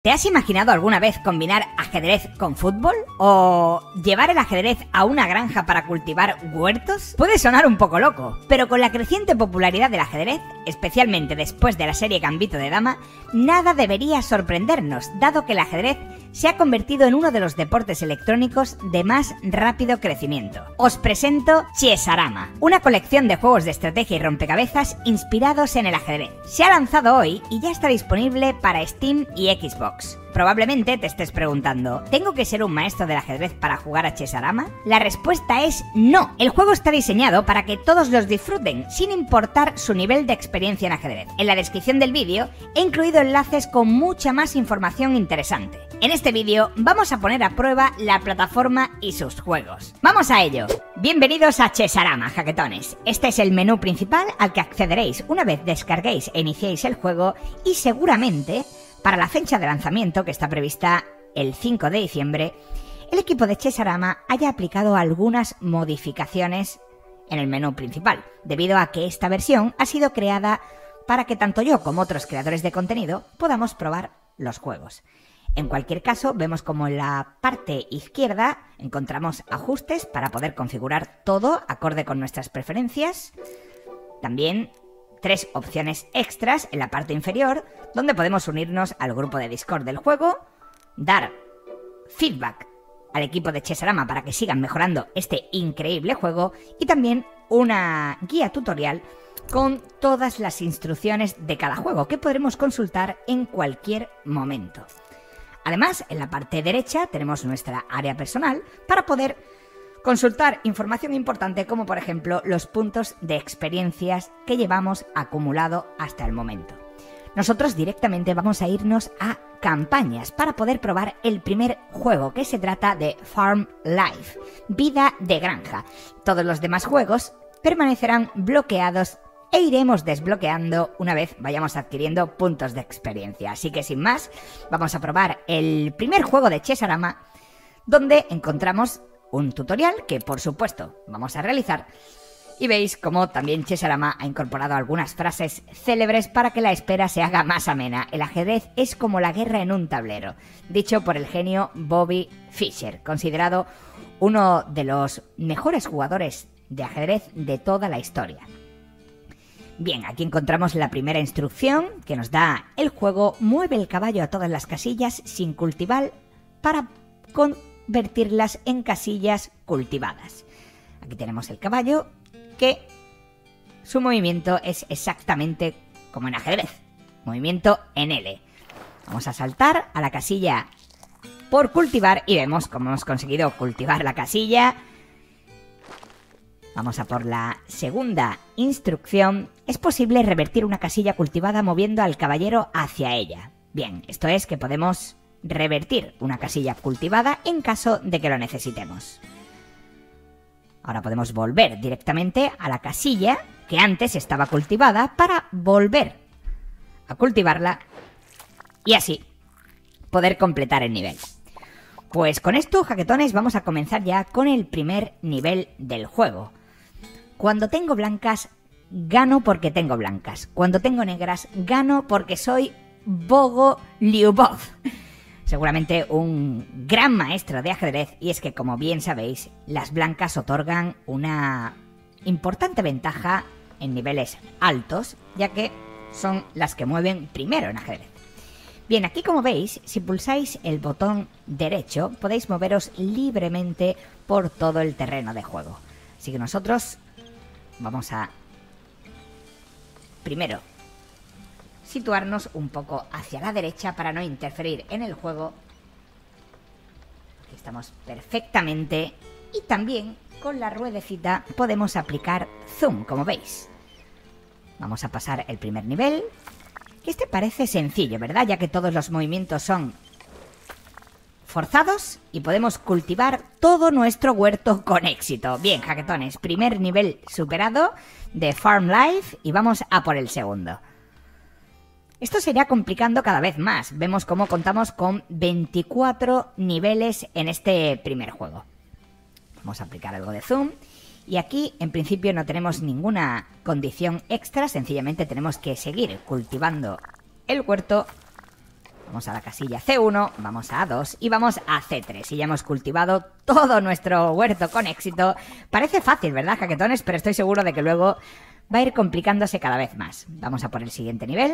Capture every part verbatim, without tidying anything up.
¿Te has imaginado alguna vez combinar ajedrez con fútbol? ¿O llevar el ajedrez a una granja para cultivar huertos? Puede sonar un poco loco, pero con la creciente popularidad del ajedrez, especialmente después de la serie Gambito de Dama, nada debería sorprendernos, dado que el ajedrez se ha convertido en uno de los deportes electrónicos de más rápido crecimiento. Os presento Chessarama, una colección de juegos de estrategia y rompecabezas inspirados en el ajedrez. Se ha lanzado hoy y ya está disponible para Steam y Xbox. Probablemente te estés preguntando, ¿tengo que ser un maestro del ajedrez para jugar a Chessarama? La respuesta es no. El juego está diseñado para que todos los disfruten, sin importar su nivel de experiencia en ajedrez. En la descripción del vídeo he incluido enlaces con mucha más información interesante. En este vídeo vamos a poner a prueba la plataforma y sus juegos. ¡Vamos a ello! Bienvenidos a Chessarama, jaquetones. Este es el menú principal al que accederéis una vez descarguéis e iniciéis el juego y seguramente, para la fecha de lanzamiento, que está prevista el cinco de diciembre, el equipo de Chessarama haya aplicado algunas modificaciones en el menú principal, debido a que esta versión ha sido creada para que tanto yo como otros creadores de contenido podamos probar los juegos. En cualquier caso, vemos como en la parte izquierda encontramos ajustes para poder configurar todo acorde con nuestras preferencias. También tres opciones extras en la parte inferior, donde podemos unirnos al grupo de Discord del juego, dar feedback al equipo de Chessarama para que sigan mejorando este increíble juego, y también una guía tutorial con todas las instrucciones de cada juego que podremos consultar en cualquier momento. Además, en la parte derecha tenemos nuestra área personal para poder consultar información importante, como por ejemplo los puntos de experiencias que llevamos acumulado hasta el momento. Nosotros directamente vamos a irnos a campañas para poder probar el primer juego, que se trata de Farm Life, vida de granja. Todos los demás juegos permanecerán bloqueados e iremos desbloqueando una vez vayamos adquiriendo puntos de experiencia. Así que sin más, vamos a probar el primer juego de Chessarama, donde encontramos un tutorial que, por supuesto, vamos a realizar, y veis cómo también Chessarama ha incorporado algunas frases célebres para que la espera se haga más amena. El ajedrez es como la guerra en un tablero, dicho por el genio Bobby Fischer, considerado uno de los mejores jugadores de ajedrez de toda la historia. Bien, aquí encontramos la primera instrucción que nos da el juego: mueve el caballo a todas las casillas sin cultivar para convertirlas en casillas cultivadas. Aquí tenemos el caballo, que su movimiento es exactamente como en ajedrez, movimiento en L. Vamos a saltar a la casilla por cultivar y vemos cómo hemos conseguido cultivar la casilla. Vamos a por la segunda instrucción. Es posible revertir una casilla cultivada moviendo al caballero hacia ella. Bien, esto es que podemos revertir una casilla cultivada en caso de que lo necesitemos. Ahora podemos volver directamente a la casilla que antes estaba cultivada para volver a cultivarla y así poder completar el nivel. Pues con esto, jaquetones, vamos a comenzar ya con el primer nivel del juego. Cuando tengo blancas, gano porque tengo blancas. Cuando tengo negras, gano porque soy Bogo Lyubov. Seguramente un gran maestro de ajedrez, y es que, como bien sabéis, las blancas otorgan una importante ventaja en niveles altos, ya que son las que mueven primero en ajedrez. Bien, aquí como veis, si pulsáis el botón derecho, podéis moveros libremente por todo el terreno de juego. Así que nosotros vamos a primero situarnos un poco hacia la derecha para no interferir en el juego. Aquí estamos perfectamente, y también con la ruedecita podemos aplicar zoom, como veis. Vamos a pasar el primer nivel, que este parece sencillo, ¿verdad? Ya que todos los movimientos son forzados y podemos cultivar todo nuestro huerto con éxito. Bien, jaquetones, primer nivel superado de Farm Life y vamos a por el segundo. Esto se irá complicando cada vez más. Vemos cómo contamos con veinticuatro niveles en este primer juego. Vamos a aplicar algo de zoom. Y aquí, en principio, no tenemos ninguna condición extra. Sencillamente tenemos que seguir cultivando el huerto Vamos a la casilla ce uno, vamos a A dos y vamos a ce tres. Y ya hemos cultivado todo nuestro huerto con éxito. Parece fácil, ¿verdad, jaquetones? Pero estoy seguro de que luego va a ir complicándose cada vez más. Vamos a por el siguiente nivel.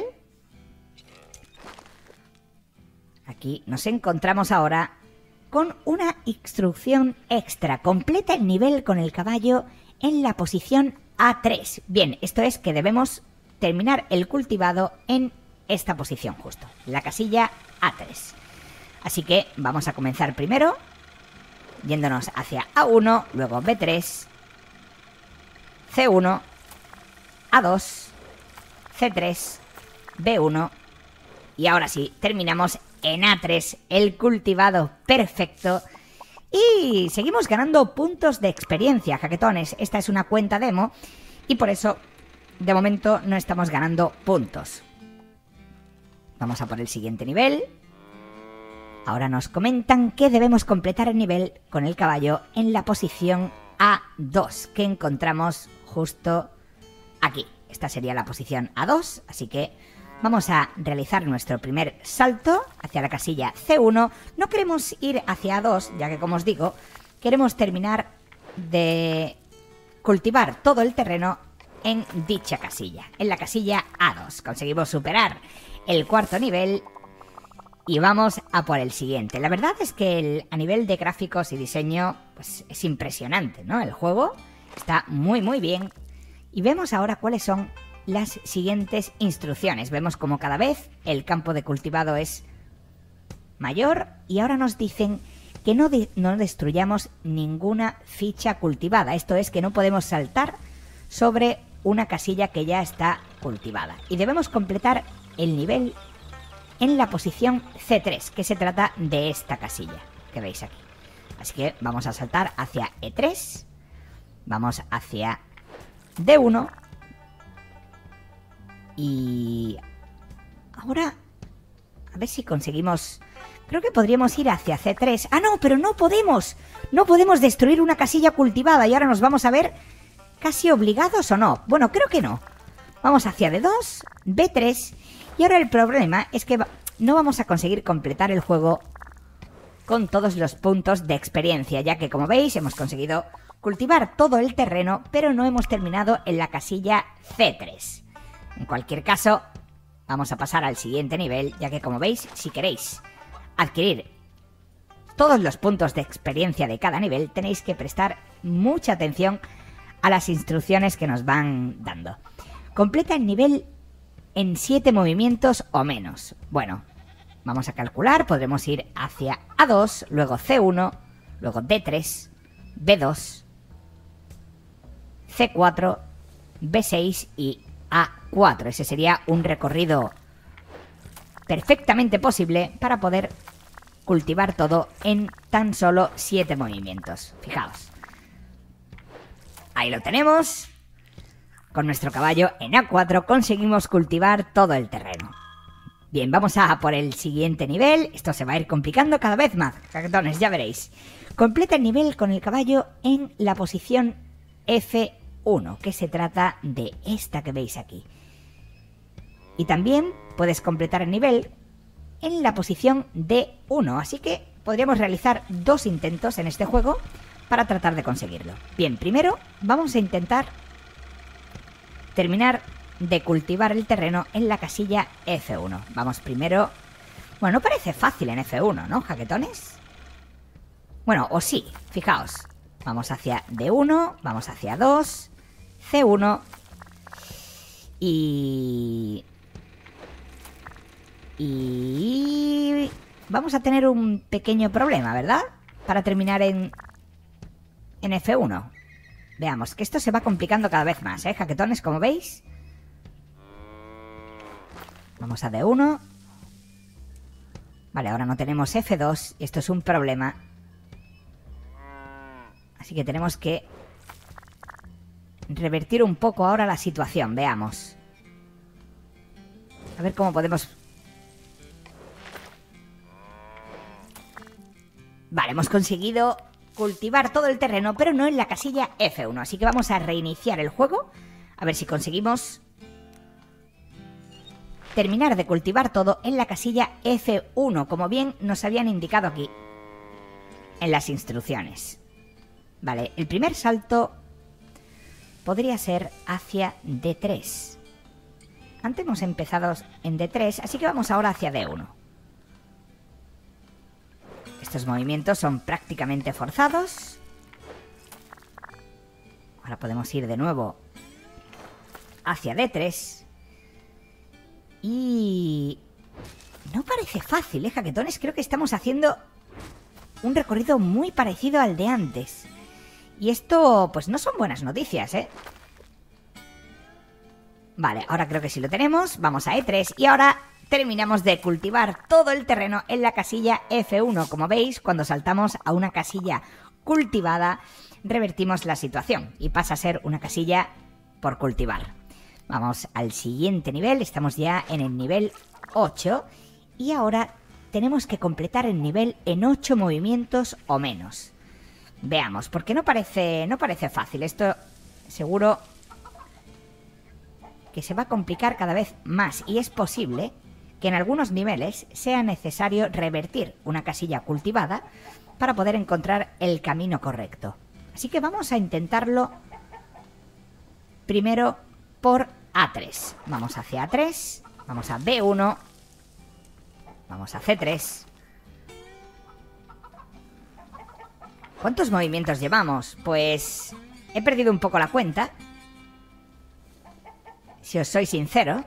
Aquí nos encontramos ahora con una instrucción extra. Completa el nivel con el caballo en la posición A tres. Bien, esto es que debemos terminar el cultivado en esta posición justo, la casilla A tres. Así que vamos a comenzar primero yéndonos hacia A uno, luego be tres, ce uno, A dos, ce tres, be uno y ahora sí, terminamos en A tres, el cultivado perfecto. Y seguimos ganando puntos de experiencia, jaquetones. Esta es una cuenta demo y por eso de momento no estamos ganando puntos. Vamos a por el siguiente nivel. Ahora nos comentan que debemos completar el nivel con el caballo en la posición A dos, que encontramos justo aquí. Esta sería la posición A dos, así que vamos a realizar nuestro primer salto hacia la casilla ce uno. No queremos ir hacia A dos, ya que, como os digo, queremos terminar de cultivar todo el terreno en dicha casilla, en la casilla A dos. Conseguimos superar el cuarto nivel y vamos a por el siguiente. La verdad es que el, a nivel de gráficos y diseño, pues es impresionante, ¿no? El juego está muy muy bien. Y vemos ahora cuáles son las siguientes instrucciones. Vemos como cada vez el campo de cultivado es mayor y ahora nos dicen que no, de, no destruyamos ninguna ficha cultivada. Esto es que no podemos saltar sobre una casilla que ya está cultivada. Y debemos completar el nivel en la posición ce tres, que se trata de esta casilla que veis aquí. Así que vamos a saltar hacia e tres, vamos hacia de uno y ahora a ver si conseguimos. Creo que podríamos ir hacia ce tres. ¡Ah, no! Pero no podemos. No podemos destruir una casilla cultivada y ahora nos vamos a ver casi obligados o no. Bueno, creo que no. Vamos hacia de dos, be tres y ahora el problema es que no vamos a conseguir completar el juego con todos los puntos de experiencia, ya que, como veis, hemos conseguido cultivar todo el terreno, pero no hemos terminado en la casilla ce tres. En cualquier caso, vamos a pasar al siguiente nivel, ya que, como veis, si queréis adquirir todos los puntos de experiencia de cada nivel, tenéis que prestar mucha atención a las instrucciones que nos van dando. Completa el nivel en siete movimientos o menos. Bueno, vamos a calcular, podremos ir hacia a dos, luego ce uno, luego de tres, be dos, ce cuatro, be seis y a cuatro. Ese sería un recorrido perfectamente posible para poder cultivar todo en tan solo siete movimientos. Fijaos. Ahí lo tenemos. Con nuestro caballo en a cuatro conseguimos cultivar todo el terreno. Bien, vamos a por el siguiente nivel. Esto se va a ir complicando cada vez más, jaquetones, ya veréis. Completa el nivel con el caballo en la posición efe uno, que se trata de esta que veis aquí. Y también puedes completar el nivel en la posición de uno, así que podríamos realizar dos intentos en este juego para tratar de conseguirlo. Bien, primero vamos a intentar terminar de cultivar el terreno en la casilla efe uno. Vamos primero. Bueno, no parece fácil en efe uno, ¿no, jaquetones? Bueno, o sí, fijaos. Vamos hacia de uno, vamos hacia dos, ce uno y... Y... vamos a tener un pequeño problema, ¿verdad? Para terminar en... en efe uno. Veamos, que esto se va complicando cada vez más, ¿eh, jaquetones? Como veis. Vamos a de uno. Vale, ahora no tenemos efe dos y esto es un problema. Así que tenemos que revertir un poco ahora la situación, veamos. A ver cómo podemos... Vale, hemos conseguido cultivar todo el terreno, pero no en la casilla efe uno. Así que vamos a reiniciar el juego. A ver si conseguimos terminar de cultivar todo en la casilla F uno, como bien nos habían indicado aquí en las instrucciones. Vale, el primer salto podría ser hacia D tres. Antes hemos empezado en D tres, así que vamos ahora hacia D uno. Estos movimientos son prácticamente forzados. Ahora podemos ir de nuevo hacia D tres. Y no parece fácil, ¿eh, jaquetones? Creo que estamos haciendo un recorrido muy parecido al de antes. Y esto, pues no son buenas noticias, ¿eh? Vale, ahora creo que sí lo tenemos. Vamos a E tres y ahora terminamos de cultivar todo el terreno en la casilla F uno. Como veis, cuando saltamos a una casilla cultivada, revertimos la situación y pasa a ser una casilla por cultivar. Vamos al siguiente nivel, estamos ya en el nivel ocho y ahora tenemos que completar el nivel en ocho movimientos o menos. Veamos, porque no parece, no parece fácil, esto seguro que se va a complicar cada vez más y es posible que en algunos niveles sea necesario revertir una casilla cultivada para poder encontrar el camino correcto. Así que vamos a intentarlo primero por A tres. Vamos hacia A tres, vamos a B uno, vamos a C tres. ¿Cuántos movimientos llevamos? Pues he perdido un poco la cuenta, si os soy sincero.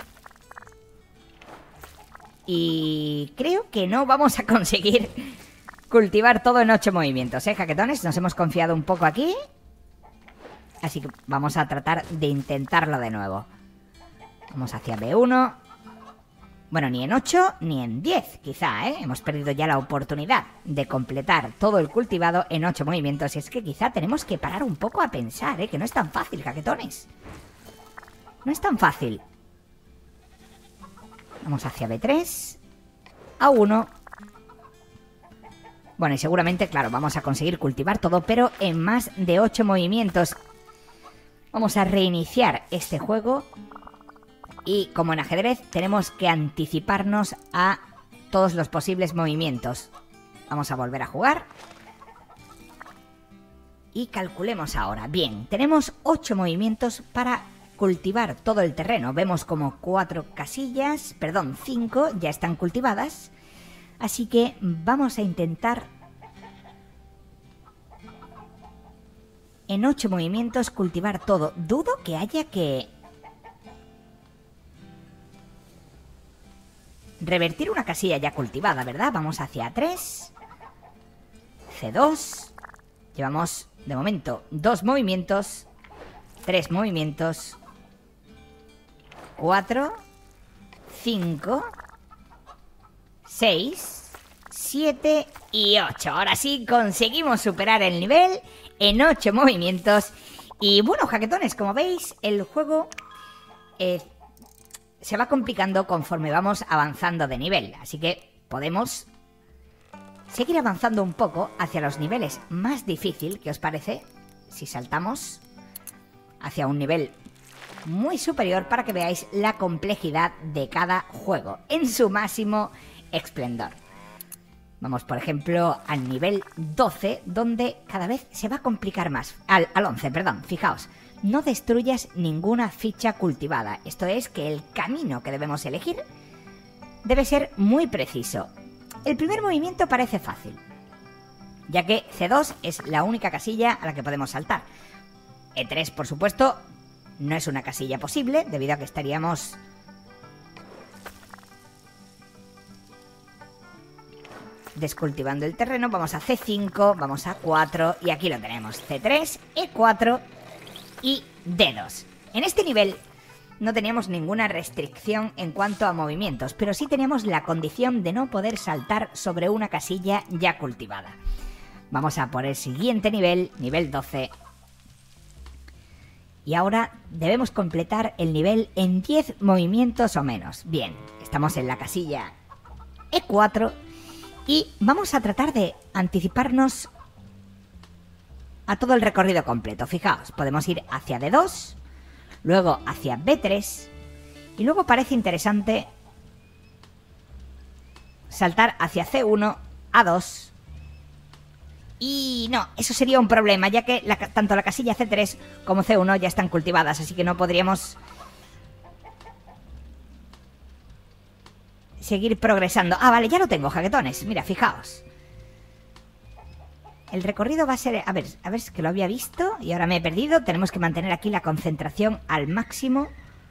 Y creo que no vamos a conseguir cultivar todo en ocho movimientos, ¿eh, jaquetones? Nos hemos confiado un poco aquí. Así que vamos a tratar de intentarlo de nuevo. Vamos hacia B uno. Bueno, ni en ocho ni en diez, quizá, ¿eh? Hemos perdido ya la oportunidad de completar todo el cultivado en ocho movimientos. Y es que quizá tenemos que parar un poco a pensar, ¿eh? Que no es tan fácil, jaquetones. No es tan fácil. Vamos hacia B tres. A uno. Bueno, y seguramente, claro, vamos a conseguir cultivar todo, pero en más de ocho movimientos. Vamos a reiniciar este juego. Y como en ajedrez, tenemos que anticiparnos a todos los posibles movimientos. Vamos a volver a jugar. Y calculemos ahora. Bien, tenemos ocho movimientos para cultivar todo el terreno. Vemos como cuatro casillas, perdón, cinco ya están cultivadas. Así que vamos a intentar en ocho movimientos cultivar todo. Dudo que haya que revertir una casilla ya cultivada, ¿verdad? Vamos hacia A tres, C dos. Llevamos, de momento, dos movimientos, tres movimientos, cuatro, cinco, seis, siete y ocho. Ahora sí conseguimos superar el nivel en ocho movimientos. Y bueno, jaquetones, como veis, el juego eh, se va complicando conforme vamos avanzando de nivel. Así que podemos seguir avanzando un poco hacia los niveles más difíciles. ¿Qué os parece si saltamos hacia un nivel muy superior para que veáis la complejidad de cada juego en su máximo esplendor? Vamos, por ejemplo, al nivel doce, donde cada vez se va a complicar más. Al, al once, perdón, fijaos. No destruyas ninguna ficha cultivada. Esto es que el camino que debemos elegir debe ser muy preciso. El primer movimiento parece fácil, ya que C dos es la única casilla a la que podemos saltar. E tres, por supuesto, no es una casilla posible, debido a que estaríamos descultivando el terreno. Vamos a C cinco, vamos a cuatro y aquí lo tenemos. C tres, E cuatro y D dos. En este nivel no teníamos ninguna restricción en cuanto a movimientos, pero sí teníamos la condición de no poder saltar sobre una casilla ya cultivada. Vamos a por el siguiente nivel, nivel doce. Y ahora debemos completar el nivel en diez movimientos o menos. Bien, estamos en la casilla E cuatro y vamos a tratar de anticiparnos a todo el recorrido completo. Fijaos, podemos ir hacia D dos, luego hacia B tres Y luego parece interesante saltar hacia ce uno, a dos. Y no, eso sería un problema, ya que la, tanto la casilla ce tres como ce uno ya están cultivadas, así que no podríamos seguir progresando. Ah, vale, ya lo tengo, jaquetones. Mira, fijaos. El recorrido va a ser... A ver, a ver, es que lo había visto y ahora me he perdido. Tenemos que mantener aquí la concentración al máximo.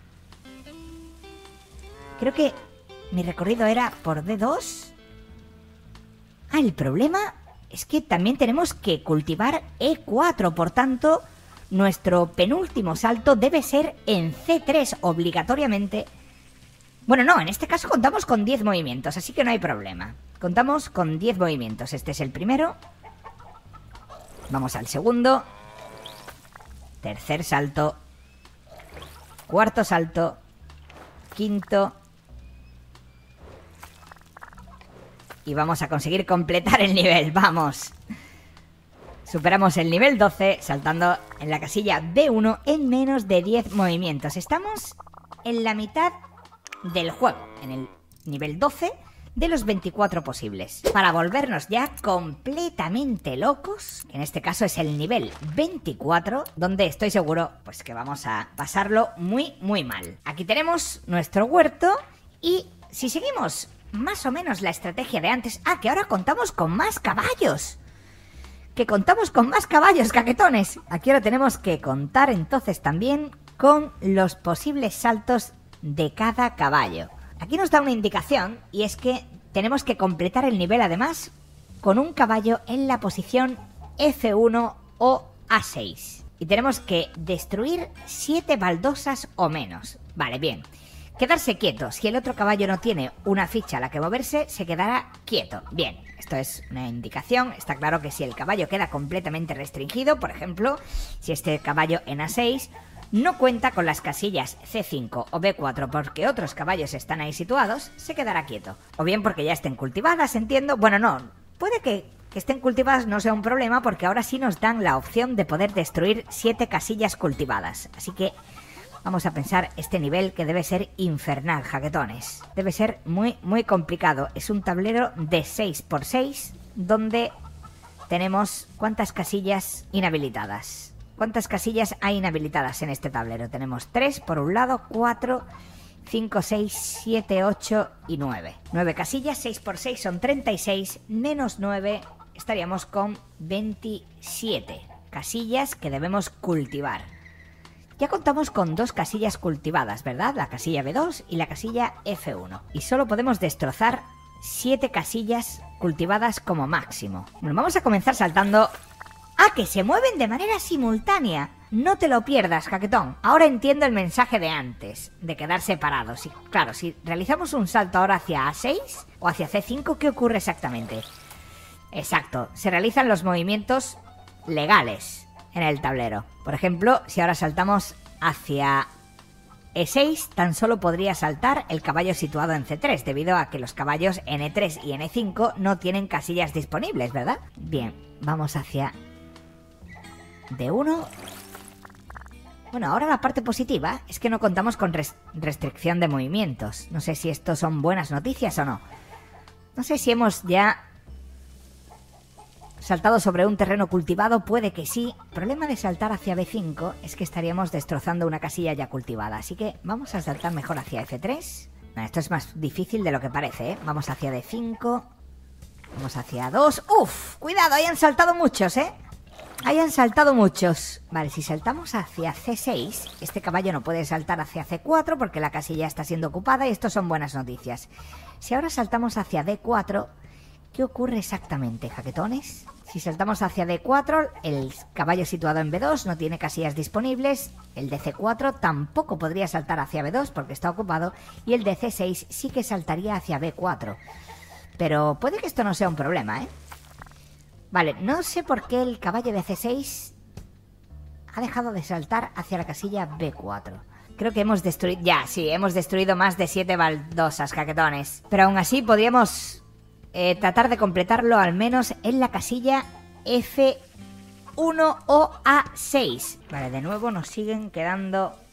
Creo que mi recorrido era por de dos. Ah, el problema es que también tenemos que cultivar e cuatro. Por tanto, nuestro penúltimo salto debe ser en ce tres obligatoriamente. Bueno, no, en este caso contamos con diez movimientos, así que no hay problema. Contamos con diez movimientos. Este es el primero. Vamos al segundo. Tercer salto. Cuarto salto. Quinto. Y vamos a conseguir completar el nivel. ¡Vamos! Superamos el nivel doce saltando en la casilla be uno en menos de diez movimientos. Estamos en la mitad del juego, en el nivel doce de los veinticuatro posibles. Para volvernos ya completamente locos, en este caso es el nivel veinticuatro, donde estoy seguro pues que vamos a pasarlo muy muy mal. Aquí tenemos nuestro huerto y si seguimos más o menos la estrategia de antes... Ah, que ahora contamos con más caballos. Que contamos con más caballos, caquetones. Aquí ahora tenemos que contar entonces también con los posibles saltos de cada caballo. Aquí nos da una indicación y es que tenemos que completar el nivel además con un caballo en la posición efe uno o a seis. Y tenemos que destruir siete baldosas o menos. Vale, bien. Quedarse quieto. Si el otro caballo no tiene una ficha a la que moverse, se quedará quieto. Bien, esto es una indicación. Está claro que si el caballo queda completamente restringido, por ejemplo, si este caballo en a seis... no cuenta con las casillas ce cinco o be cuatro porque otros caballos están ahí situados, se quedará quieto. O bien porque ya estén cultivadas, entiendo. Bueno, no, puede que, que estén cultivadas no sea un problema porque ahora sí nos dan la opción de poder destruir siete casillas cultivadas. Así que vamos a pensar este nivel que debe ser infernal, jaquetones. Debe ser muy, muy complicado. Es un tablero de seis por seis donde tenemos ¿cuántas casillas inhabilitadas? ¿Cuántas casillas hay inhabilitadas en este tablero? Tenemos tres por un lado, cuatro, cinco, seis, siete, ocho y nueve. nueve casillas, seis por seis son treinta y seis, menos nueve estaríamos con veintisiete casillas que debemos cultivar. Ya contamos con dos casillas cultivadas, ¿verdad? La casilla be dos y la casilla efe uno. Y solo podemos destrozar siete casillas cultivadas como máximo. Bueno, vamos a comenzar saltando... ¡Ah, que se mueven de manera simultánea! No te lo pierdas, jaquetón. Ahora entiendo el mensaje de antes, de quedar separados. Y, claro, si realizamos un salto ahora hacia a seis o hacia ce cinco, ¿qué ocurre exactamente? Exacto, se realizan los movimientos legales en el tablero. Por ejemplo, si ahora saltamos hacia e seis, tan solo podría saltar el caballo situado en ce tres, debido a que los caballos en e tres y en e cinco no tienen casillas disponibles, ¿verdad? Bien, vamos hacia... de uno. Bueno, ahora la parte positiva es que no contamos con res restricción de movimientos. No sé si esto son buenas noticias o no. No sé si hemos ya saltado sobre un terreno cultivado, puede que sí. El problema de saltar hacia be cinco es que estaríamos destrozando una casilla ya cultivada. Así que vamos a saltar mejor hacia efe tres. No, esto es más difícil de lo que parece, ¿eh? Vamos hacia de cinco. Vamos hacia dos. ¡Uf! Cuidado, ahí han saltado muchos, ¿eh? Ahí han saltado muchos. Vale, si saltamos hacia ce seis, este caballo no puede saltar hacia ce cuatro porque la casilla está siendo ocupada y esto son buenas noticias. Si ahora saltamos hacia de cuatro, ¿qué ocurre exactamente, jaquetones? Si saltamos hacia de cuatro, el caballo situado en be dos no tiene casillas disponibles, el de ce cuatro tampoco podría saltar hacia be dos porque está ocupado y el de ce seis sí que saltaría hacia be cuatro. Pero puede que esto no sea un problema, ¿eh? Vale, no sé por qué el caballo de ce seis ha dejado de saltar hacia la casilla be cuatro. Creo que hemos destruido... Ya, sí, hemos destruido más de siete baldosas, jaquetones. Pero aún así podríamos eh, tratar de completarlo al menos en la casilla efe uno o a seis. Vale, de nuevo nos siguen quedando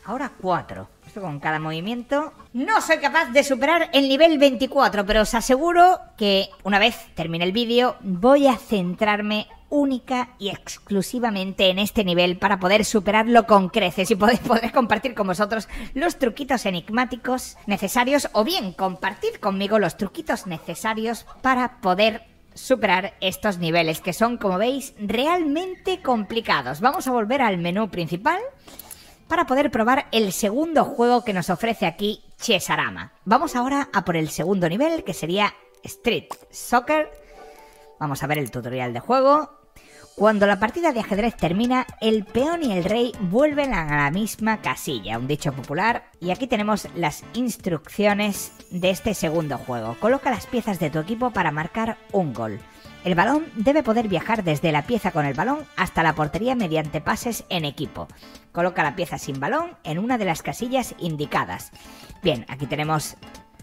ahora cuatro. Esto con cada movimiento. No soy capaz de superar el nivel veinticuatro, pero os aseguro que una vez termine el vídeo voy a centrarme única y exclusivamente en este nivel para poder superarlo con creces y poder, poder compartir con vosotros los truquitos enigmáticos necesarios, o bien compartir conmigo los truquitos necesarios para poder superar estos niveles que son, como veis, realmente complicados. Vamos a volver al menú principal para poder probar el segundo juego que nos ofrece aquí Chessarama. Vamos ahora a por el segundo nivel, que sería Street Soccer. Vamos a ver el tutorial de juego. Cuando la partida de ajedrez termina, el peón y el rey vuelven a la misma casilla, un dicho popular. Y aquí tenemos las instrucciones de este segundo juego. Coloca las piezas de tu equipo para marcar un gol. El balón debe poder viajar desde la pieza con el balón hasta la portería mediante pases en equipo. Coloca la pieza sin balón en una de las casillas indicadas. Bien, aquí tenemos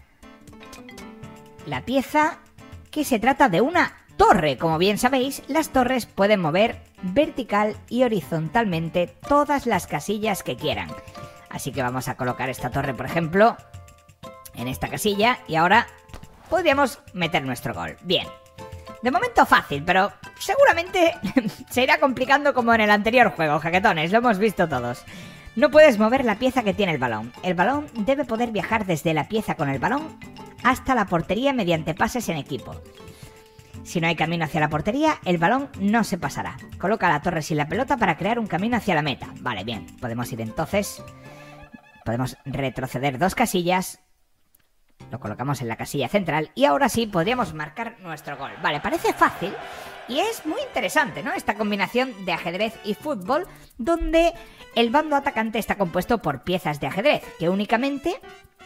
la pieza, que se trata de una torre. Como bien sabéis, las torres pueden mover vertical y horizontalmente todas las casillas que quieran. Así que vamos a colocar esta torre, por ejemplo, en esta casilla, y ahora podríamos meter nuestro gol. Bien. De momento fácil, pero seguramente se irá complicando como en el anterior juego, jaquetones, lo hemos visto todos. No puedes mover la pieza que tiene el balón. El balón debe poder viajar desde la pieza con el balón hasta la portería mediante pases en equipo. Si no hay camino hacia la portería, el balón no se pasará. Coloca la torre sin la pelota para crear un camino hacia la meta. Vale, bien, podemos ir entonces. Podemos retroceder dos casillas. Lo colocamos en la casilla central y ahora sí podríamos marcar nuestro gol. Vale, parece fácil y es muy interesante, ¿no? Esta combinación de ajedrez y fútbol, donde el bando atacante está compuesto por piezas de ajedrez que únicamente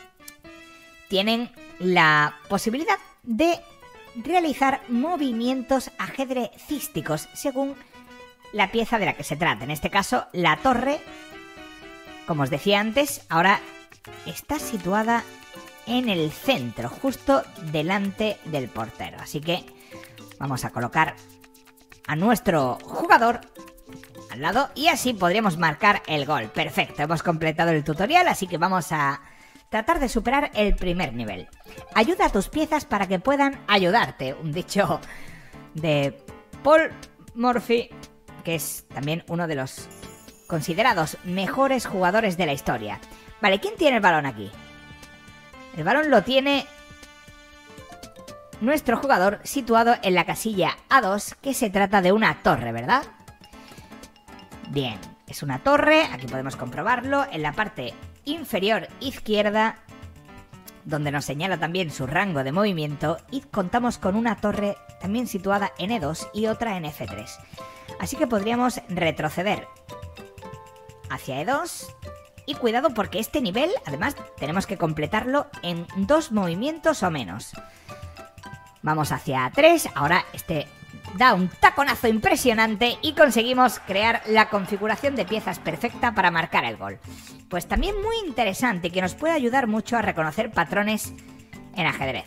tienen la posibilidad de realizar movimientos ajedrecísticos según la pieza de la que se trata. En este caso, la torre, como os decía antes, ahora está situada en el centro, justo delante del portero. Así que vamos a colocar a nuestro jugador al lado y así podríamos marcar el gol. Perfecto, hemos completado el tutorial, así que vamos a tratar de superar el primer nivel. Ayuda a tus piezas para que puedan ayudarte. Un dicho de Paul Morphy, que es también uno de los considerados mejores jugadores de la historia. Vale, ¿quién tiene el balón aquí? El balón lo tiene nuestro jugador situado en la casilla A dos, que se trata de una torre, ¿verdad? Bien, es una torre, aquí podemos comprobarlo, en la parte inferior izquierda, donde nos señala también su rango de movimiento, y contamos con una torre también situada en E dos y otra en F tres. Así que podríamos retroceder hacia E dos. Y cuidado porque este nivel, además, tenemos que completarlo en dos movimientos o menos. Vamos hacia A tres, ahora este da un taconazo impresionante y conseguimos crear la configuración de piezas perfecta para marcar el gol. Pues también muy interesante y que nos puede ayudar mucho a reconocer patrones en ajedrez.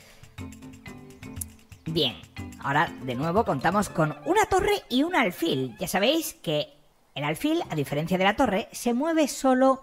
Bien, ahora de nuevo contamos con una torre y un alfil. Ya sabéis que el alfil, a diferencia de la torre, se mueve solo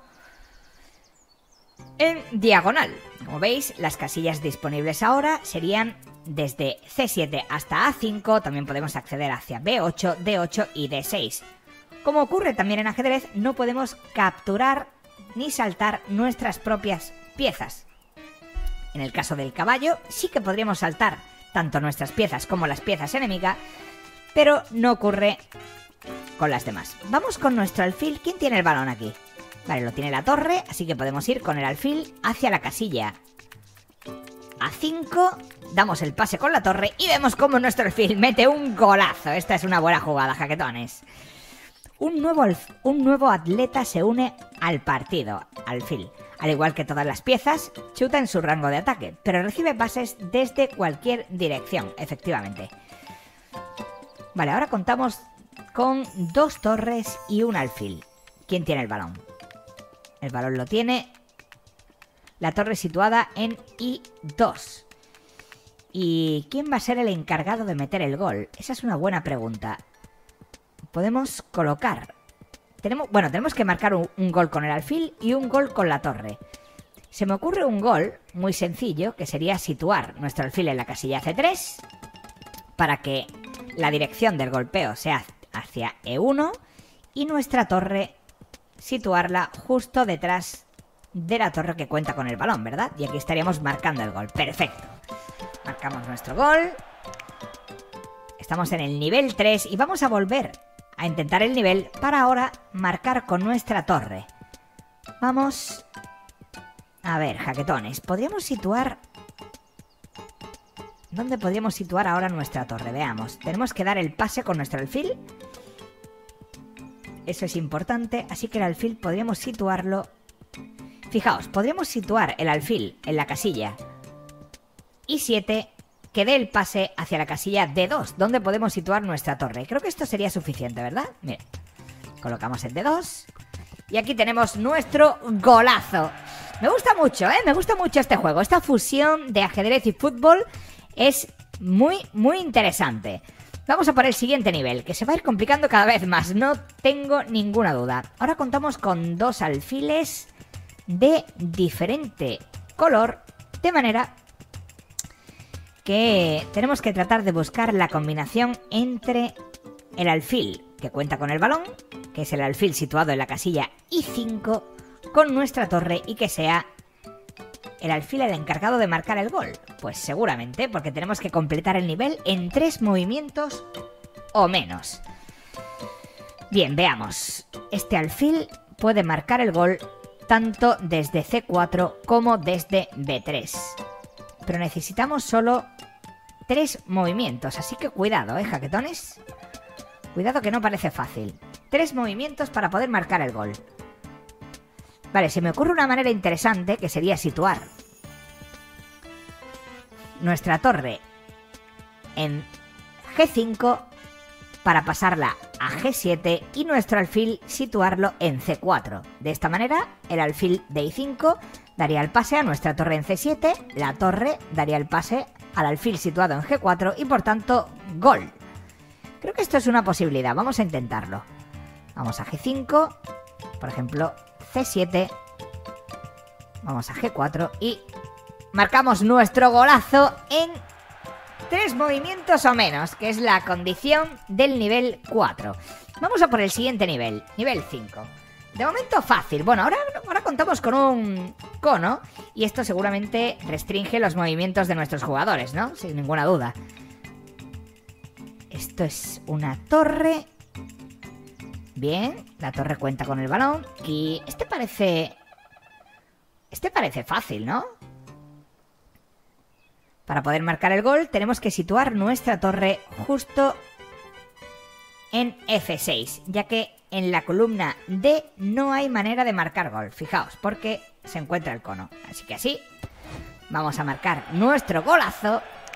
en diagonal. Como veis, las casillas disponibles ahora serían desde C siete hasta A cinco, también podemos acceder hacia B ocho, D ocho y D seis. Como ocurre también en ajedrez, no podemos capturar ni saltar nuestras propias piezas. En el caso del caballo, sí que podríamos saltar tanto nuestras piezas como las piezas enemigas, pero no ocurre con las demás. Vamos con nuestro alfil. ¿Quién tiene el balón aquí? Vale, lo tiene la torre, así que podemos ir con el alfil hacia la casilla A cinco, damos el pase con la torre y vemos cómo nuestro alfil mete un golazo. Esta es una buena jugada, jaquetones. Un nuevo, un nuevo atleta se une al partido, alfil. Al igual que todas las piezas, chuta en su rango de ataque, pero recibe pases desde cualquier dirección, efectivamente. Vale, ahora contamos con dos torres y un alfil. ¿Quién tiene el balón? El balón lo tiene la torre situada en I dos. ¿Y quién va a ser el encargado de meter el gol? Esa es una buena pregunta. Podemos colocar tenemos, bueno, tenemos que marcar un, un gol con el alfil y un gol con la torre. Se me ocurre un gol muy sencillo, que sería situar nuestro alfil en la casilla ce tres para que la dirección del golpeo sea hacia e uno y nuestra torre situarla justo detrás de la torre que cuenta con el balón, ¿verdad? Y aquí estaríamos marcando el gol. Perfecto. Marcamos nuestro gol. Estamos en el nivel tres y vamos a volver a intentar el nivel para ahora marcar con nuestra torre. Vamos... A ver, jaquetones, podríamos situar... ¿Dónde podríamos situar ahora nuestra torre? Veamos. Tenemos que dar el pase con nuestro alfil. Eso es importante, así que el alfil podríamos situarlo... Fijaos, podríamos situar el alfil en la casilla i siete que dé el pase hacia la casilla de dos, donde podemos situar nuestra torre. Creo que esto sería suficiente, ¿verdad? Mira, colocamos el de dos y aquí tenemos nuestro golazo. Me gusta mucho, ¿eh? Me gusta mucho este juego. Esta fusión de ajedrez y fútbol es muy, muy interesante. Vamos a por el siguiente nivel, que se va a ir complicando cada vez más, no tengo ninguna duda. Ahora contamos con dos alfiles de diferente color, de manera que tenemos que tratar de buscar la combinación entre el alfil que cuenta con el balón, que es el alfil situado en la casilla i cinco, con nuestra torre y que sea el alfil el encargado de marcar el gol. Pues seguramente, porque tenemos que completar el nivel en tres movimientos o menos. Bien, veamos. Este alfil puede marcar el gol tanto desde ce cuatro como desde be tres. Pero necesitamos solo tres movimientos, así que cuidado, ¿eh, jaquetones? Cuidado que no parece fácil. Tres movimientos para poder marcar el gol. Vale, se me ocurre una manera interesante que sería situar nuestra torre en ge cinco para pasarla a ge siete y nuestro alfil situarlo en ce cuatro. De esta manera, el alfil de i cinco daría el pase a nuestra torre en ce siete, la torre daría el pase al alfil situado en ge cuatro y por tanto, gol. Creo que esto es una posibilidad, vamos a intentarlo. Vamos a ge cinco, por ejemplo, ce siete, vamos a ge cuatro y marcamos nuestro golazo en tres movimientos o menos, que es la condición del nivel cuatro. Vamos a por el siguiente nivel, nivel cinco. De momento fácil. Bueno, ahora, ahora contamos con un cono y esto seguramente restringe los movimientos de nuestros jugadores, ¿no? Sin ninguna duda. Esto es una torre. Bien, la torre cuenta con el balón y este parece... Este parece fácil, ¿no? Para poder marcar el gol tenemos que situar nuestra torre justo en efe seis, ya que en la columna D no hay manera de marcar gol, fijaos, porque se encuentra el cono. Así que así vamos a marcar nuestro golazo.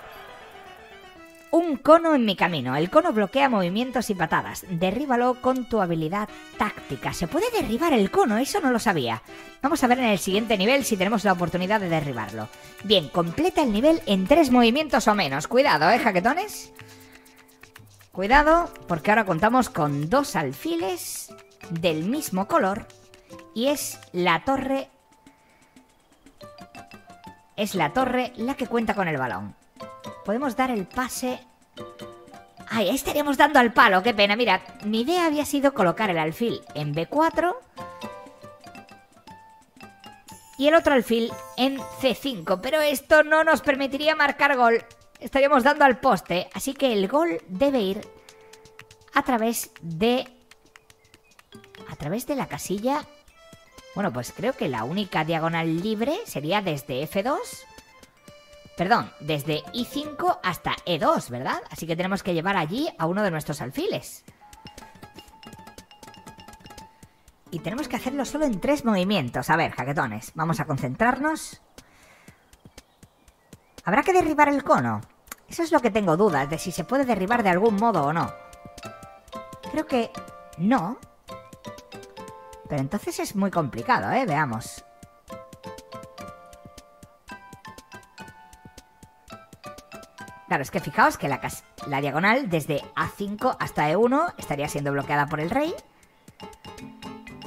Un cono en mi camino. El cono bloquea movimientos y patadas. Derríbalo con tu habilidad táctica. ¿Se puede derribar el cono? Eso no lo sabía. Vamos a ver en el siguiente nivel si tenemos la oportunidad de derribarlo. Bien, completa el nivel en tres movimientos o menos. Cuidado, ¿eh, jaquetones? Cuidado, porque ahora contamos con dos alfiles del mismo color. Y es la torre... Es la torre la que cuenta con el balón. Podemos dar el pase... Ay, ahí estaríamos dando al palo, qué pena. Mira, mi idea había sido colocar el alfil en be cuatro y el otro alfil en ce cinco, pero esto no nos permitiría marcar gol. Estaríamos dando al poste, así que el gol debe ir a través de... A través de la casilla... Bueno, pues creo que la única diagonal libre sería desde efe dos... Perdón, desde i cinco hasta e dos, ¿verdad? Así que tenemos que llevar allí a uno de nuestros alfiles. Y tenemos que hacerlo solo en tres movimientos. A ver, jaquetones, vamos a concentrarnos. ¿Habrá que derribar el cono? Eso es lo que tengo dudas, de si se puede derribar de algún modo o no. Creo que no. Pero entonces es muy complicado, ¿eh? Veamos. Claro, es que fijaos que la, la diagonal desde a cinco hasta e uno estaría siendo bloqueada por el rey.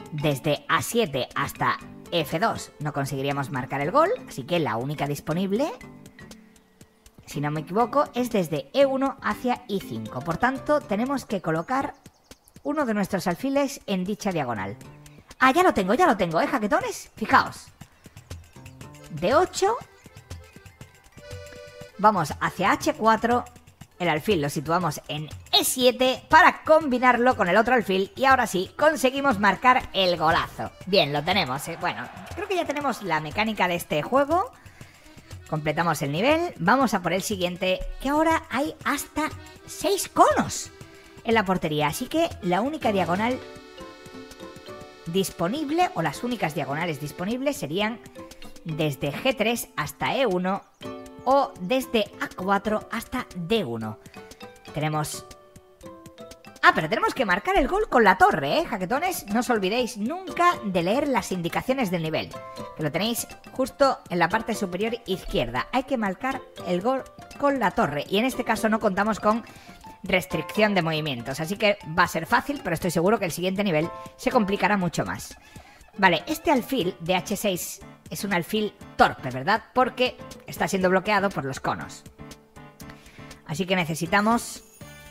desde A siete hasta F dos no conseguiríamos marcar el gol, así que la única disponible, si no me equivoco, es desde E uno hacia I cinco. Por tanto, tenemos que colocar uno de nuestros alfiles en dicha diagonal. Ah, ya lo tengo, ya lo tengo, ¿eh, jaquetones? Fijaos. De ocho vamos hacia H cuatro. El alfil lo situamos en E siete para combinarlo con el otro alfil. Y ahora sí, conseguimos marcar el golazo. Bien, lo tenemos, ¿eh? Bueno, creo que ya tenemos la mecánica de este juego. Completamos el nivel. Vamos a por el siguiente, que ahora hay hasta seis conos en la portería. Así que la única diagonal disponible, o las únicas diagonales disponibles, serían desde G tres hasta E uno o desde A cuatro hasta D uno. Tenemos... Ah, pero tenemos que marcar el gol con la torre, ¿eh, jaquetones? No os olvidéis nunca de leer las indicaciones del nivel, que lo tenéis justo en la parte superior izquierda. Hay que marcar el gol con la torre, y en este caso no contamos con restricción de movimientos, así que va a ser fácil, pero estoy seguro que el siguiente nivel se complicará mucho más. Vale, este alfil de H seis es un alfil torpe, ¿verdad? Porque está siendo bloqueado por los conos. Así que necesitamos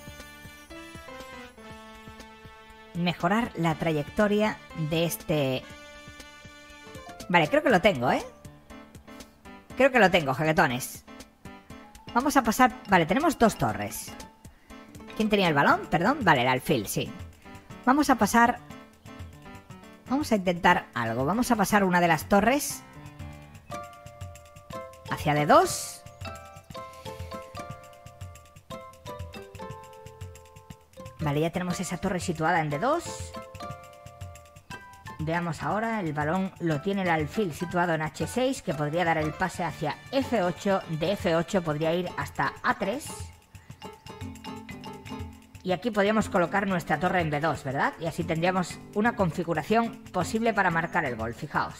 mejorar la trayectoria de este... Vale, creo que lo tengo, ¿eh? Creo que lo tengo, jaquetones. Vamos a pasar... Vale, tenemos dos torres. ¿Quién tenía el balón? Perdón. Vale, el alfil, sí. Vamos a pasar... Vamos a intentar algo. Vamos a pasar una de las torres hacia D dos. Vale, ya tenemos esa torre situada en D dos. Veamos ahora, el balón lo tiene el alfil situado en H seis, que podría dar el pase hacia F ocho. De F ocho podría ir hasta A tres. Y aquí podríamos colocar nuestra torre en B dos, ¿verdad? Y así tendríamos una configuración posible para marcar el gol, fijaos.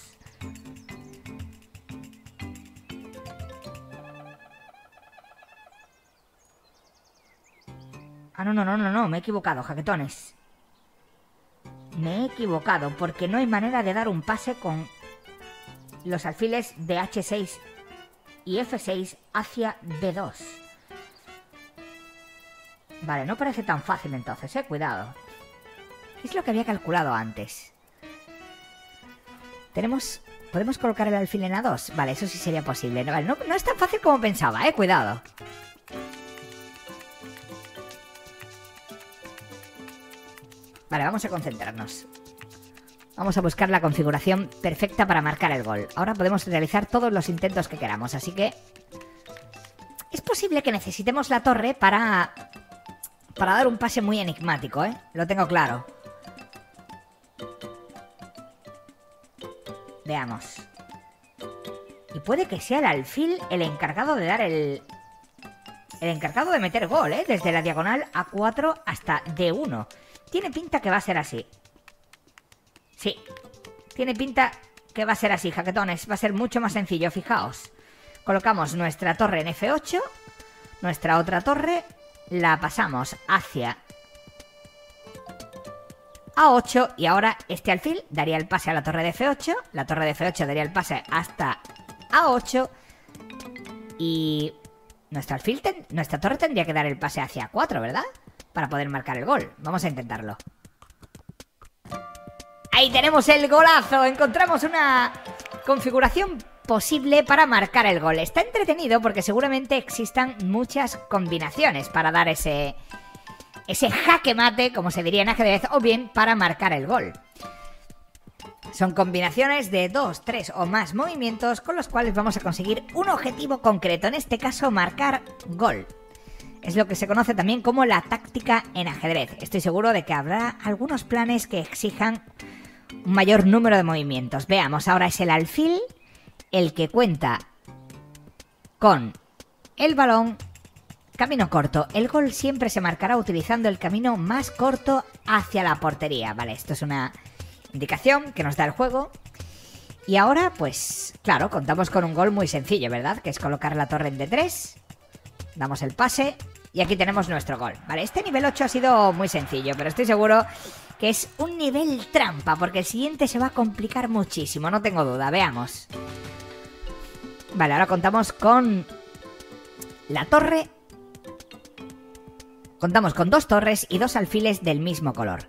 Ah, no, no, no, no, no, me he equivocado, jaquetones. Me he equivocado, porque no hay manera de dar un pase con los alfiles de H seis y F seis hacia B dos. Vale, no parece tan fácil entonces, eh, cuidado. Es lo que había calculado antes. Tenemos... ¿Podemos colocar el alfil en A dos? Vale, eso sí sería posible. No, vale, no, no es tan fácil como pensaba, eh, cuidado. Vale, vamos a concentrarnos. Vamos a buscar la configuración perfecta para marcar el gol. Ahora podemos realizar todos los intentos que queramos, así que... Es posible que necesitemos la torre para... Para dar un pase muy enigmático, ¿eh? Lo tengo claro. Veamos. Y puede que sea el alfil el encargado de dar el... El encargado de meter gol, ¿eh? Desde la diagonal A cuatro hasta D uno. Tiene pinta que va a ser así. Sí. Tiene pinta que va a ser así, jaquetones. Va a ser mucho más sencillo, fijaos. Colocamos nuestra torre en F ocho. Nuestra otra torre la pasamos hacia A ocho. Y ahora este alfil daría el pase a la torre de F ocho. La torre de F ocho daría el pase hasta A ocho. Y nuestro alfil, ten... nuestra torre tendría que dar el pase hacia A cuatro, ¿verdad? Para poder marcar el gol. Vamos a intentarlo. Ahí tenemos el golazo. Encontramos una configuración posible para marcar el gol. Está entretenido porque seguramente existan muchas combinaciones para dar ese, ese jaque mate, como se diría en ajedrez, o bien para marcar el gol. Son combinaciones de dos, tres o más movimientos con los cuales vamos a conseguir un objetivo concreto. En este caso, marcar gol. Es lo que se conoce también como la táctica en ajedrez. Estoy seguro de que habrá algunos planes que exijan un mayor número de movimientos. Veamos, ahora es el alfil el que cuenta con el balón. Camino corto. El gol siempre se marcará utilizando el camino más corto hacia la portería. Vale, esto es una indicación que nos da el juego. Y ahora, pues, claro, contamos con un gol muy sencillo, ¿verdad? Que es colocar la torre en D tres. Damos el pase y aquí tenemos nuestro gol. Vale, este nivel ocho ha sido muy sencillo, pero estoy seguro que es un nivel trampa, porque el siguiente se va a complicar muchísimo, no tengo duda. Veamos. Vale, ahora contamos con la torre. Contamos con dos torres y dos alfiles del mismo color.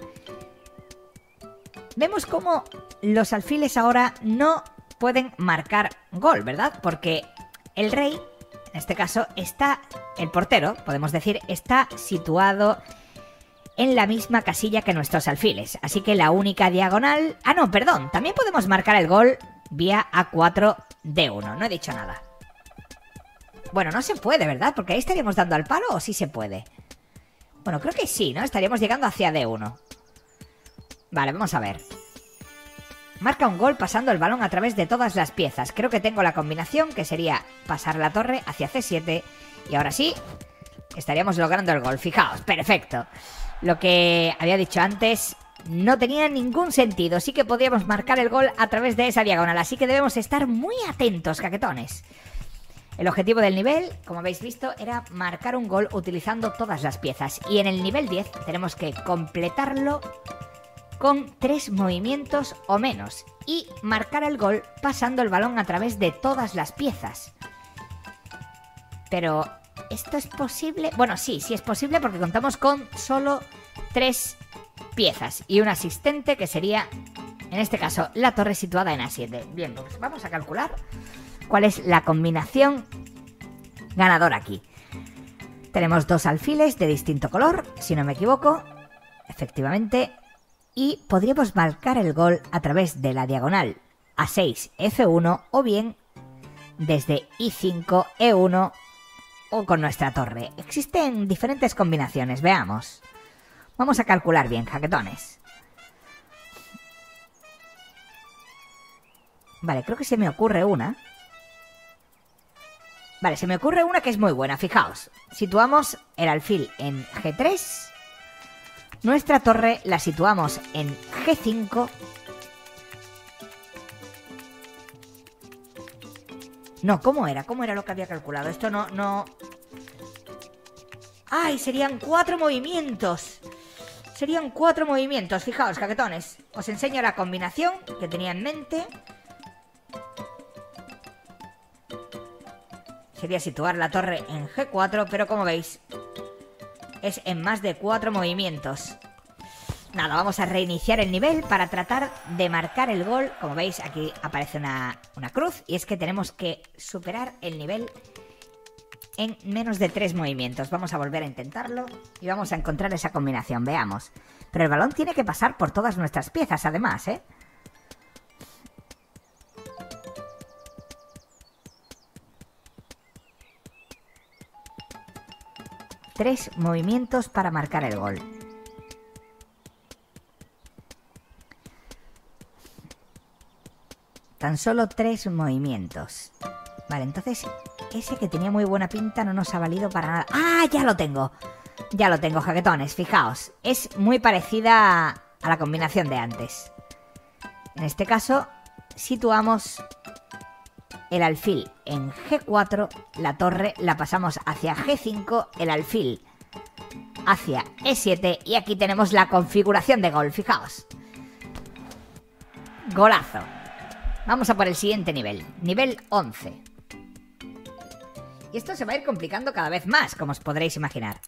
Vemos cómo los alfiles ahora no pueden marcar gol, ¿verdad? Porque el rey, en este caso, está... El portero, podemos decir, está situado en la misma casilla que nuestros alfiles. Así que la única diagonal... Ah, no, perdón. También podemos marcar el gol vía A cuatro D uno. No he dicho nada. Bueno, no se puede, ¿verdad? Porque ahí estaríamos dando al palo, ¿o sí se puede? Bueno, creo que sí, ¿no? Estaríamos llegando hacia D uno. Vale, vamos a ver. Marca un gol pasando el balón a través de todas las piezas. Creo que tengo la combinación, que sería pasar la torre hacia C siete. Y ahora sí, estaríamos logrando el gol. Fijaos, perfecto. Lo que había dicho antes no tenía ningún sentido. Sí que podíamos marcar el gol a través de esa diagonal. Así que debemos estar muy atentos, jaquetones. El objetivo del nivel, como habéis visto, era marcar un gol utilizando todas las piezas. Y en el nivel diez tenemos que completarlo con tres movimientos o menos y marcar el gol pasando el balón a través de todas las piezas. Pero, ¿esto es posible? Bueno, sí, sí es posible porque contamos con solo tres piezas y un asistente que sería, en este caso, la torre situada en A siete. Bien, pues vamos a calcular cuál es la combinación ganadora aquí. Tenemos dos alfiles de distinto color, si no me equivoco, efectivamente. Y podríamos marcar el gol a través de la diagonal A seis F uno o bien desde I cinco E uno o con nuestra torre. Existen diferentes combinaciones, veamos. Vamos a calcular bien, jaquetones. Vale, creo que se me ocurre una. Vale, se me ocurre una que es muy buena, fijaos. Situamos el alfil en G tres. Nuestra torre la situamos en G cinco. No, ¿cómo era? ¿Cómo era lo que había calculado? Esto no... no... ¡Ay! Serían cuatro movimientos. Serían cuatro movimientos. Fijaos, jaquetones. Os enseño la combinación que tenía en mente. Sería situar la torre en G cuatro, pero como veis, es en más de cuatro movimientos. Nada, vamos a reiniciar el nivel para tratar de marcar el gol. Como veis, aquí aparece una, una cruz. Y es que tenemos que superar el nivel en menos de tres movimientos. Vamos a volver a intentarlo y vamos a encontrar esa combinación. Veamos. Pero el balón tiene que pasar por todas nuestras piezas, además, ¿eh? Tres movimientos para marcar el gol. Tan solo tres movimientos. Vale, entonces ese que tenía muy buena pinta no nos ha valido para nada. ¡Ah, ya lo tengo! Ya lo tengo, jaquetones, fijaos. Es muy parecida a la combinación de antes. En este caso, situamos el alfil en G cuatro, la torre la pasamos hacia G cinco, el alfil hacia E siete y aquí tenemos la configuración de gol, fijaos. Golazo. Vamos a por el siguiente nivel, nivel once. Y esto se va a ir complicando cada vez más, como os podréis imaginar.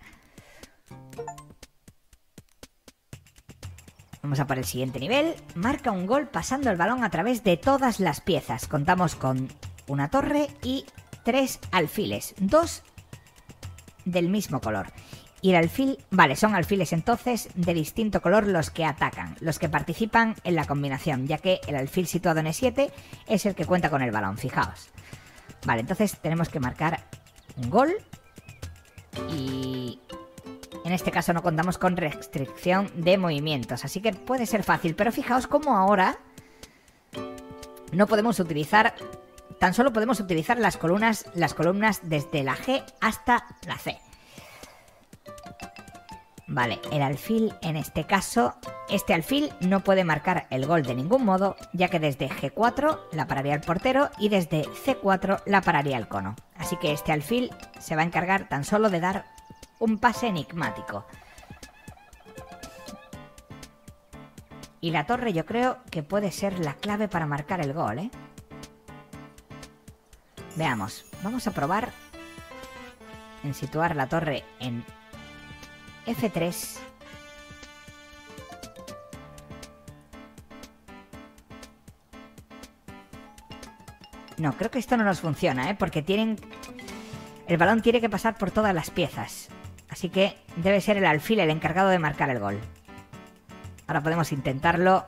Vamos a por el siguiente nivel. Marca un gol pasando el balón a través de todas las piezas. Contamos con una torre y tres alfiles, dos del mismo color. Y el alfil, vale, son alfiles entonces de distinto color los que atacan, los que participan en la combinación, ya que el alfil situado en E siete es el que cuenta con el balón, fijaos. Vale, entonces tenemos que marcar un gol y en este caso no contamos con restricción de movimientos, así que puede ser fácil, pero fijaos cómo ahora no podemos utilizar... Tan solo podemos utilizar las columnas, las columnas desde la G hasta la C. Vale, el alfil en este caso, este alfil no puede marcar el gol de ningún modo, ya que desde G cuatro la pararía el portero y desde C cuatro la pararía el cono. Así que este alfil se va a encargar tan solo de dar un pase enigmático. Y la torre yo creo que puede ser la clave para marcar el gol, ¿eh? Veamos, vamos a probar en situar la torre en F tres. No, creo que esto no nos funciona, ¿eh? Porque tienen... El balón tiene que pasar por todas las piezas. Así que debe ser el alfil el encargado de marcar el gol. Ahora podemos intentarlo.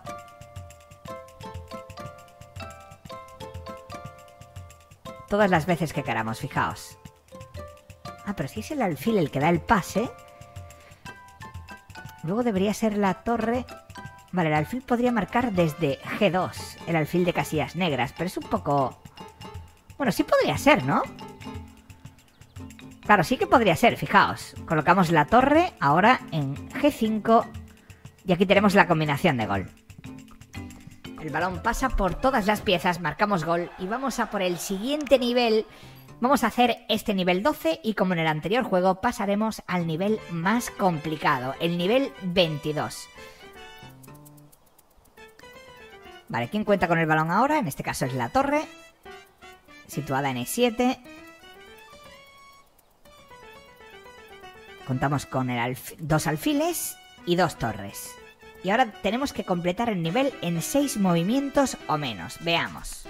Todas las veces que queramos, fijaos. Ah, pero si es el alfil el que da el pase... Luego debería ser la torre... Vale, el alfil podría marcar desde G dos, el alfil de casillas negras, pero es un poco... Bueno, sí podría ser, ¿no? Claro, sí que podría ser, fijaos. Colocamos la torre ahora en G cinco y aquí tenemos la combinación de gol. El balón pasa por todas las piezas, marcamos gol y vamos a por el siguiente nivel. Vamos a hacer este nivel doce y como en el anterior juego pasaremos al nivel más complicado, el nivel veintidós. Vale, ¿quién cuenta con el balón ahora? En este caso es la torre, situada en E siete. Contamos con el alf- dos alfiles y dos torres. Y ahora tenemos que completar el nivel en seis movimientos o menos. Veamos.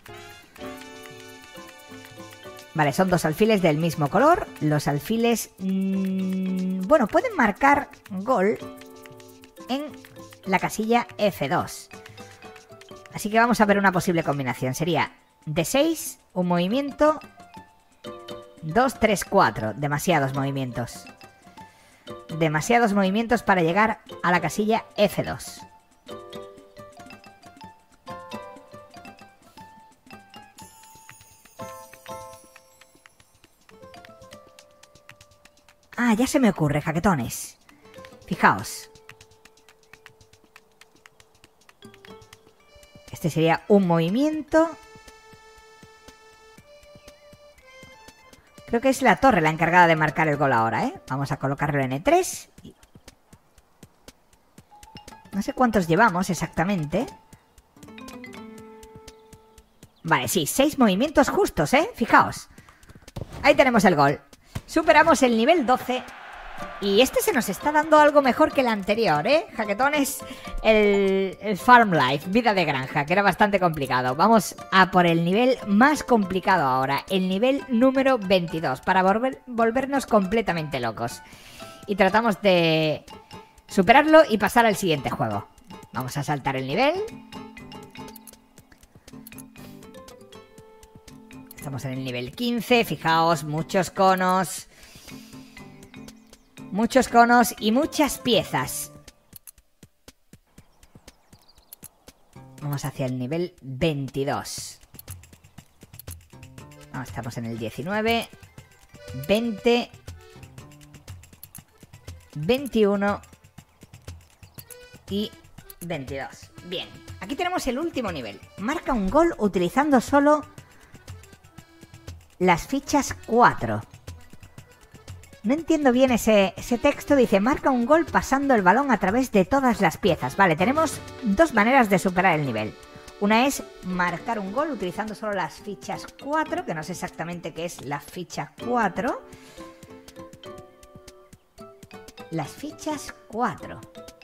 Vale, son dos alfiles del mismo color. Los alfiles... Mmm, bueno, pueden marcar gol en la casilla F dos. Así que vamos a ver una posible combinación. Sería de seis, un movimiento, dos, tres, cuatro. Demasiados movimientos. Demasiados movimientos para llegar a la casilla F dos. Ah, ya se me ocurre, jaquetones. Fijaos. Este sería un movimiento. Creo que es la torre la encargada de marcar el gol ahora, ¿eh? Vamos a colocarlo en E tres. No sé cuántos llevamos exactamente. Vale, sí, seis movimientos justos, ¿eh? Fijaos. Ahí tenemos el gol. Superamos el nivel doce. Y este se nos está dando algo mejor que el anterior, ¿eh? Jaquetones, el, el Farm Life, vida de granja, que era bastante complicado. Vamos a por el nivel más complicado ahora, el nivel número veintidós, para volver, volvernos completamente locos. Y tratamos de superarlo y pasar al siguiente juego. Vamos a saltar el nivel. Estamos en el nivel quince, fijaos, muchos conos... Muchos conos y muchas piezas. Vamos hacia el nivel veintidós. No, estamos en el diecinueve, veinte, veintiuno y veintidós. Bien, aquí tenemos el último nivel. Marca un gol utilizando solo las fichas cuatro. No entiendo bien ese, ese texto. Dice, marca un gol pasando el balón a través de todas las piezas. Vale, tenemos dos maneras de superar el nivel. Una es marcar un gol utilizando solo las fichas cuatro, que no sé exactamente qué es la ficha cuatro. Las fichas cuatro.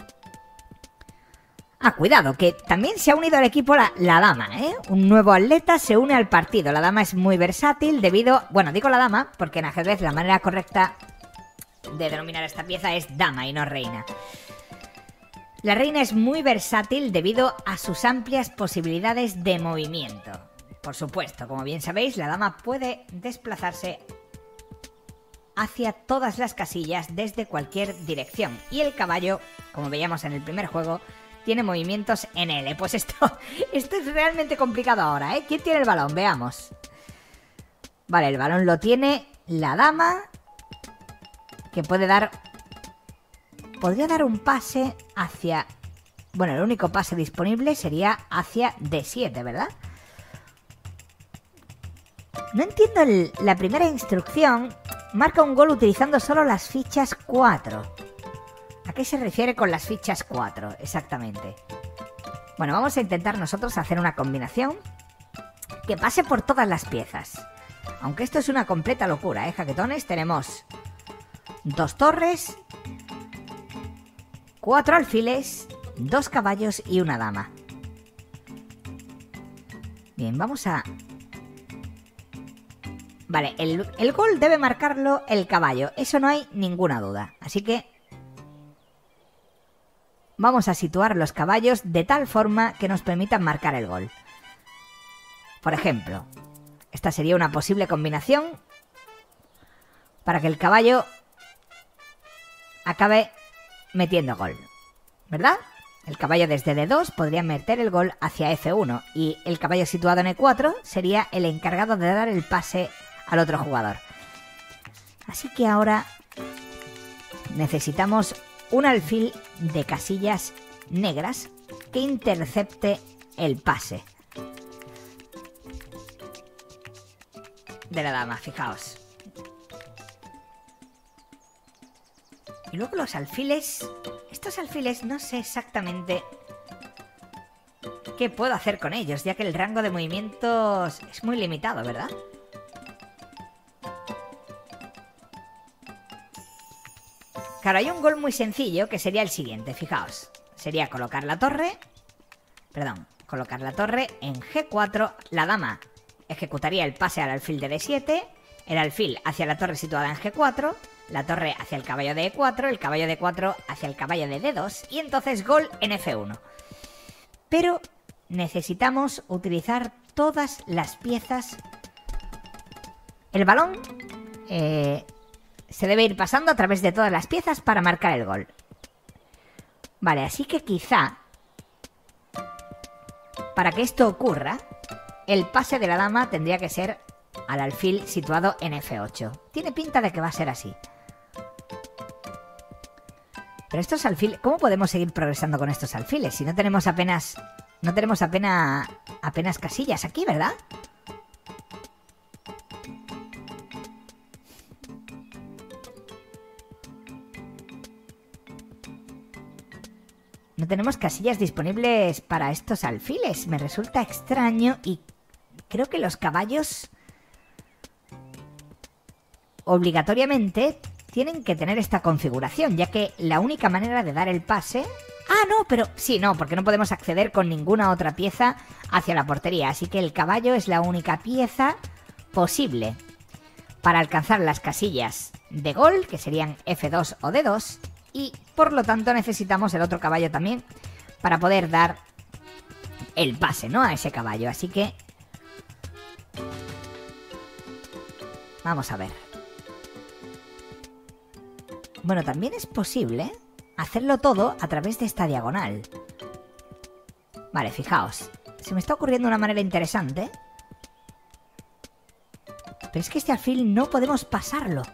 Ah, cuidado, que también se ha unido al equipo la, la dama, ¿eh? Un nuevo atleta se une al partido. La dama es muy versátil debido... Bueno, digo la dama porque en ajedrez la manera correcta de denominar esta pieza es dama y no reina. La reina es muy versátil debido a sus amplias posibilidades de movimiento. Por supuesto, como bien sabéis, la dama puede desplazarse hacia todas las casillas desde cualquier dirección. Y el caballo, como veíamos en el primer juego, tiene movimientos en L. Pues esto, esto es realmente complicado ahora, ¿eh? ¿Quién tiene el balón? Veamos. Vale, el balón lo tiene la dama, que puede dar... Podría dar un pase hacia... Bueno, el único pase disponible sería hacia D siete, ¿verdad? No entiendo el, la primera instrucción. Marca un gol utilizando solo las fichas cuatro. ¿A qué se refiere con las fichas cuatro? Exactamente. Bueno, vamos a intentar nosotros hacer una combinación que pase por todas las piezas. Aunque esto es una completa locura, ¿eh, jaquetones? Tenemos dos torres, cuatro alfiles, dos caballos y una dama. Bien, vamos a... Vale, el, el gol debe marcarlo el caballo, eso no hay ninguna duda. Así que vamos a situar los caballos de tal forma que nos permitan marcar el gol. Por ejemplo, esta sería una posible combinación para que el caballo acabe metiendo gol, ¿verdad? El caballo desde D dos podría meter el gol hacia F uno y el caballo situado en E cuatro sería el encargado de dar el pase al otro jugador. Así que ahora necesitamos un alfil de casillas negras que intercepte el pase de la dama, fijaos. Y luego los alfiles. Estos alfiles no sé exactamente qué puedo hacer con ellos, ya que el rango de movimientos es muy limitado, ¿verdad? Claro, hay un gol muy sencillo que sería el siguiente, fijaos. Sería colocar la torre... Perdón, colocar la torre en G cuatro, la dama ejecutaría el pase al alfil de D siete, el alfil hacia la torre situada en G cuatro, la torre hacia el caballo de E cuatro, el caballo de E cuatro hacia el caballo de D dos y entonces gol en F uno. Pero necesitamos utilizar todas las piezas. El balón eh, se debe ir pasando a través de todas las piezas para marcar el gol. Vale, así que quizá para que esto ocurra, el pase de la dama tendría que ser al alfil situado en F ocho. Tiene pinta de que va a ser así. Pero estos alfiles... ¿Cómo podemos seguir progresando con estos alfiles? Si no tenemos apenas... No tenemos apenas... Apenas casillas aquí, ¿verdad? No tenemos casillas disponibles para estos alfiles. Me resulta extraño y creo que los caballos obligatoriamente tienen que tener esta configuración, ya que la única manera de dar el pase... Ah, no, pero... Sí, no, porque no podemos acceder con ninguna otra pieza hacia la portería. Así que el caballo es la única pieza posible para alcanzar las casillas de gol, que serían F dos o D dos... Y por lo tanto necesitamos el otro caballo también para poder dar el pase, ¿no? A ese caballo. Así que... Vamos a ver. Bueno, también es posible hacerlo todo a través de esta diagonal. Vale, fijaos. Se me está ocurriendo una manera interesante. Pero es que este alfil no podemos pasarlo.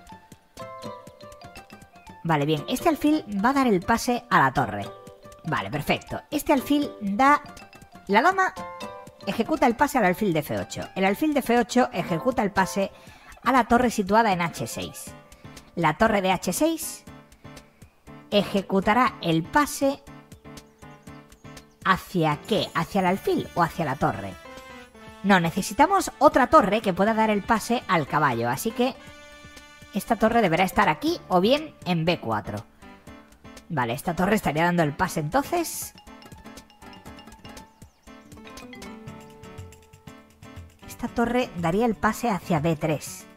Vale, bien, este alfil va a dar el pase a la torre. Vale, perfecto. Este alfil da... La dama ejecuta el pase al alfil de F ocho. El alfil de F ocho ejecuta el pase a la torre situada en H seis. La torre de H seis ejecutará el pase... ¿Hacia qué? ¿Hacia el alfil o hacia la torre? No, necesitamos otra torre que pueda dar el pase al caballo, así que... Esta torre deberá estar aquí o bien en B cuatro. Vale, esta torre estaría dando el pase entonces. Esta torre daría el pase hacia B tres.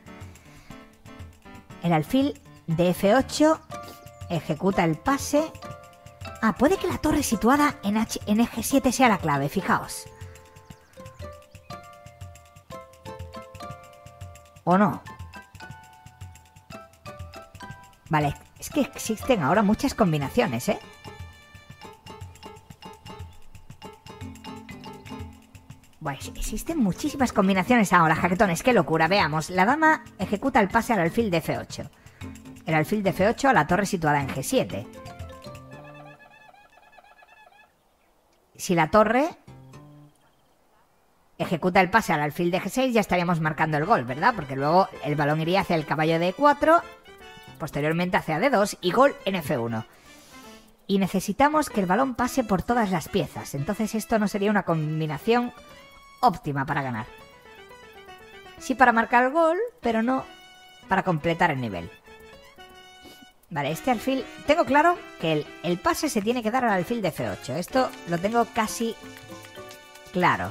El alfil de F ocho ejecuta el pase. Ah, puede que la torre situada en, H en G siete sea la clave, fijaos. ¿O no? Vale, es que existen ahora muchas combinaciones, ¿eh? Bueno, existen muchísimas combinaciones ahora, jaquetones, qué locura. Veamos, la dama ejecuta el pase al alfil de F ocho. El alfil de F ocho a la torre situada en G siete. Si la torre ejecuta el pase al alfil de G seis, ya estaríamos marcando el gol, ¿verdad? Porque luego el balón iría hacia el caballo de E cuatro... Posteriormente hacia D dos y gol en F uno. Y necesitamos que el balón pase por todas las piezas. Entonces esto no sería una combinación óptima para ganar. Sí para marcar el gol, pero no para completar el nivel. Vale, este alfil... Tengo claro que el, el pase se tiene que dar al alfil de F ocho. Esto lo tengo casi claro.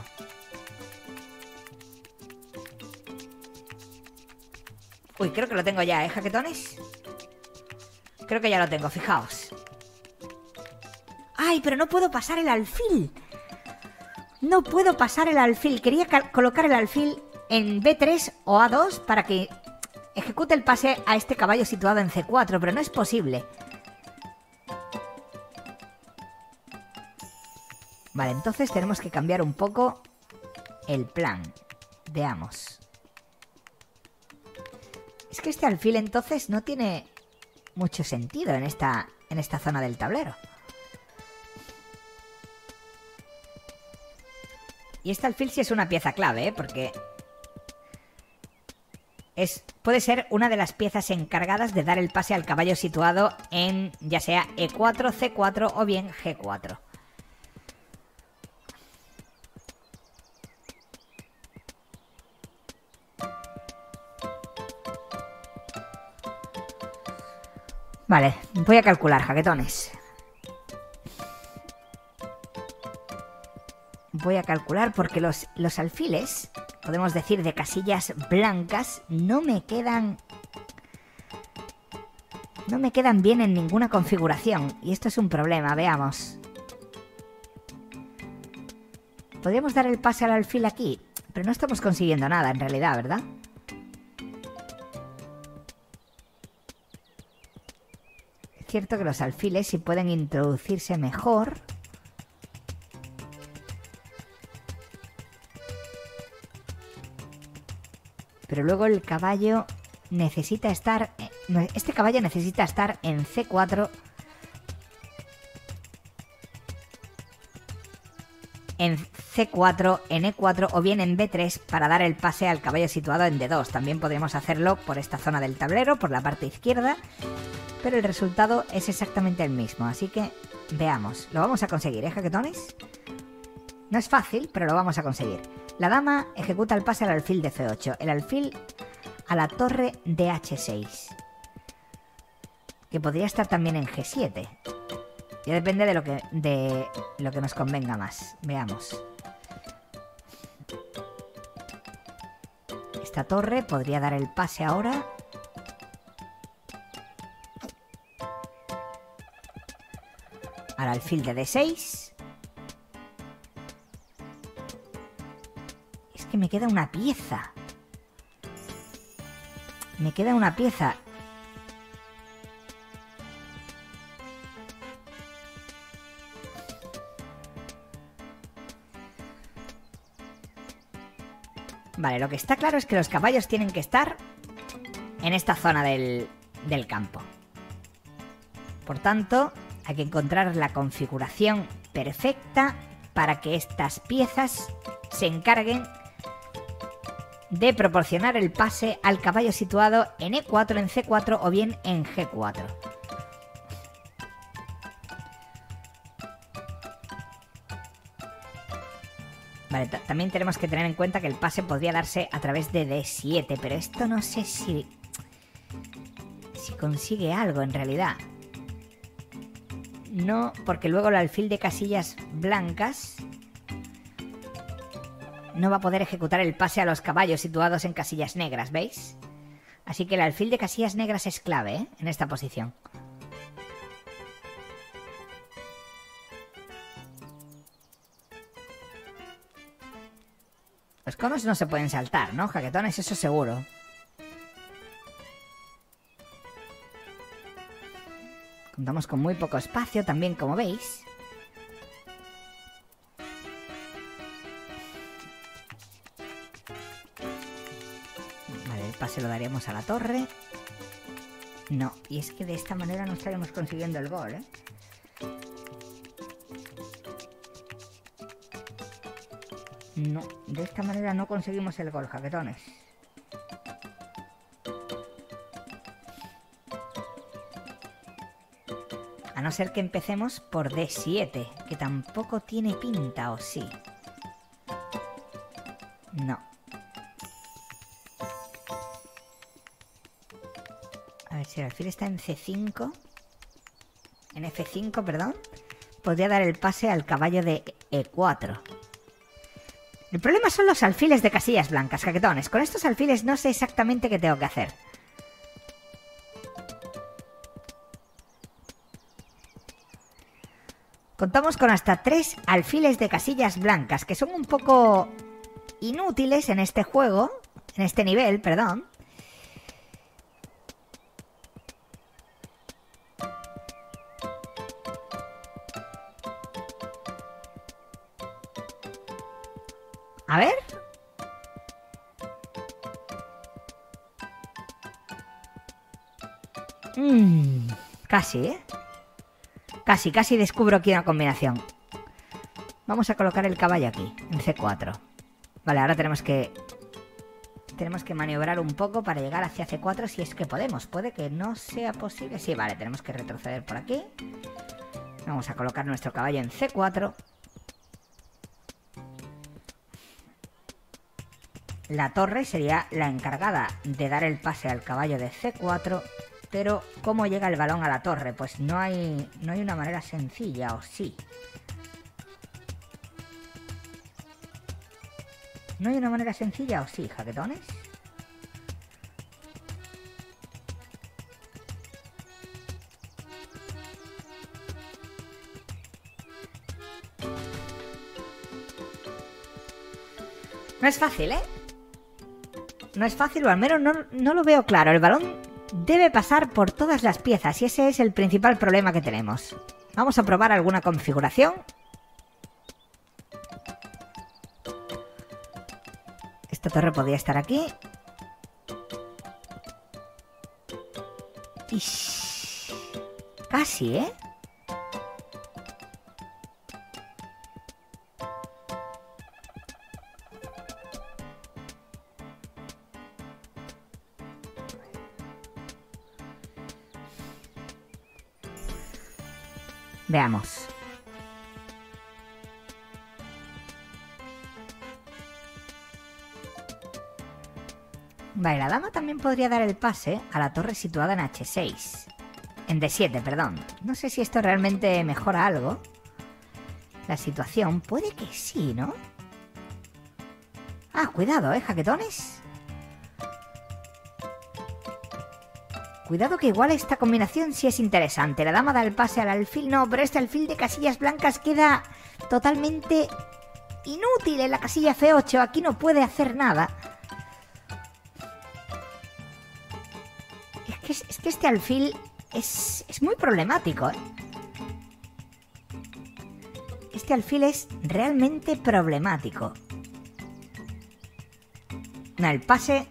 Uy, creo que lo tengo ya, ¿eh, jaquetones? Creo que ya lo tengo, fijaos. ¡Ay, pero no puedo pasar el alfil! No puedo pasar el alfil. Quería colocar el alfil en B tres o A dos para que ejecute el pase a este caballo situado en C cuatro, pero no es posible. Vale, entonces tenemos que cambiar un poco el plan. Veamos. Es que este alfil entonces no tiene mucho sentido en esta, en esta zona del tablero. Y este alfil sí es una pieza clave, ¿eh? Porque es, puede ser una de las piezas encargadas de dar el pase al caballo situado en ya sea E cuatro, C cuatro o bien G cuatro. Vale, voy a calcular, jaquetones. Voy a calcular porque los, los alfiles, podemos decir de casillas blancas, no me quedan... No me quedan bien en ninguna configuración. Y esto es un problema, veamos. Podríamos dar el pase al alfil aquí, pero no estamos consiguiendo nada en realidad, ¿verdad? Es cierto que los alfiles sí pueden introducirse mejor. Pero luego el caballo necesita estar... Este caballo necesita estar en C cuatro... En C cuatro, en E cuatro o bien en B tres para dar el pase al caballo situado en D dos. También podríamos hacerlo por esta zona del tablero, por la parte izquierda. Pero el resultado es exactamente el mismo. Así que veamos. Lo vamos a conseguir, ¿eh, jaquetones? No es fácil, pero lo vamos a conseguir. La dama ejecuta el pase al alfil de F ocho. El alfil a la torre de H seis. Que podría estar también en G siete. Ya depende de lo que, de lo que nos convenga más. Veamos. Esta torre podría dar el pase ahora. Al alfil de D seis. Que me queda una pieza. Me queda una pieza. Vale, lo que está claro es que los caballos tienen que estar en esta zona del, del campo. Por tanto, hay que encontrar la configuración perfecta para que estas piezas se encarguen de proporcionar el pase al caballo situado en E cuatro, en C cuatro o bien en G cuatro. Vale, también tenemos que tener en cuenta que el pase podría darse a través de D siete, pero esto no sé si, si consigue algo en realidad. No, porque luego el alfil de casillas blancas no va a poder ejecutar el pase a los caballos situados en casillas negras, ¿veis? Así que el alfil de casillas negras es clave, ¿eh? En esta posición. Los conos no se pueden saltar, ¿no, jaquetones? Eso seguro. Contamos con muy poco espacio también, como veis. Pase lo daríamos a la torre. No, y es que de esta manera no estaríamos consiguiendo el gol, ¿eh? No, de esta manera no conseguimos el gol, jaquetones. A no ser que empecemos por D siete, que tampoco tiene pinta, ¿o sí? No. A ver si el alfil está en C cinco. En F cinco, perdón. Podría dar el pase al caballo de E cuatro. El problema son los alfiles de casillas blancas, jaquetones. Con estos alfiles no sé exactamente qué tengo que hacer. Contamos con hasta tres alfiles de casillas blancas, que son un poco inútiles en este juego, en este nivel, perdón. A ver. Mm, casi, ¿eh? Casi, casi descubro aquí una combinación. Vamos a colocar el caballo aquí, en C cuatro. Vale, ahora tenemos que... Tenemos que maniobrar un poco para llegar hacia C cuatro si es que podemos. Puede que no sea posible. Sí, vale, tenemos que retroceder por aquí. Vamos a colocar nuestro caballo en C cuatro. La torre sería la encargada de dar el pase al caballo de C cuatro. Pero, ¿cómo llega el balón a la torre? Pues no hay, no hay una manera sencilla, ¿o sí? ¿No hay una manera sencilla, o sí, jaquetones? No es fácil, ¿eh? No es fácil, o al menos no, no lo veo claro. El balón debe pasar por todas las piezas y ese es el principal problema que tenemos. Vamos a probar alguna configuración. Esta torre podría estar aquí. Ish. Casi, ¿eh? Veamos. Vale, la dama también podría dar el pase a la torre situada en H seis. En D siete, perdón. No sé si esto realmente mejora algo. La situación puede que sí, ¿no? Ah, cuidado, ¿eh, jaquetones? Cuidado que igual esta combinación sí es interesante. La dama da el pase al alfil. No, pero este alfil de casillas blancas queda totalmente inútil en la casilla F ocho. Aquí no puede hacer nada. Es que, es que este alfil es, es muy problemático, ¿eh? Este alfil es realmente problemático. No, el pase...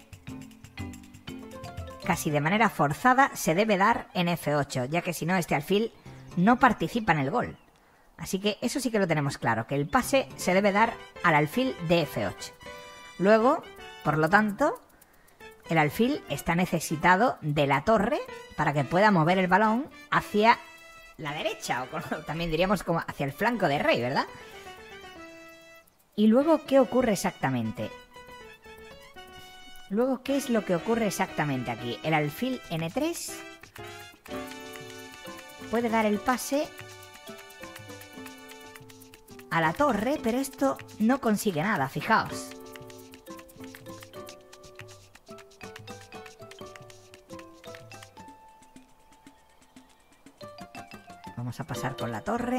casi de manera forzada se debe dar en F ocho, ya que si no este alfil no participa en el gol. Así que eso sí que lo tenemos claro, que el pase se debe dar al alfil de F ocho. Luego, por lo tanto, el alfil está necesitado de la torre para que pueda mover el balón hacia la derecha, o también diríamos como hacia el flanco de rey, ¿verdad? Y luego, ¿qué ocurre exactamente? Luego, ¿qué es lo que ocurre exactamente aquí? El alfil N tres puede dar el pase a la torre, pero esto no consigue nada, fijaos. Vamos a pasar con la torre.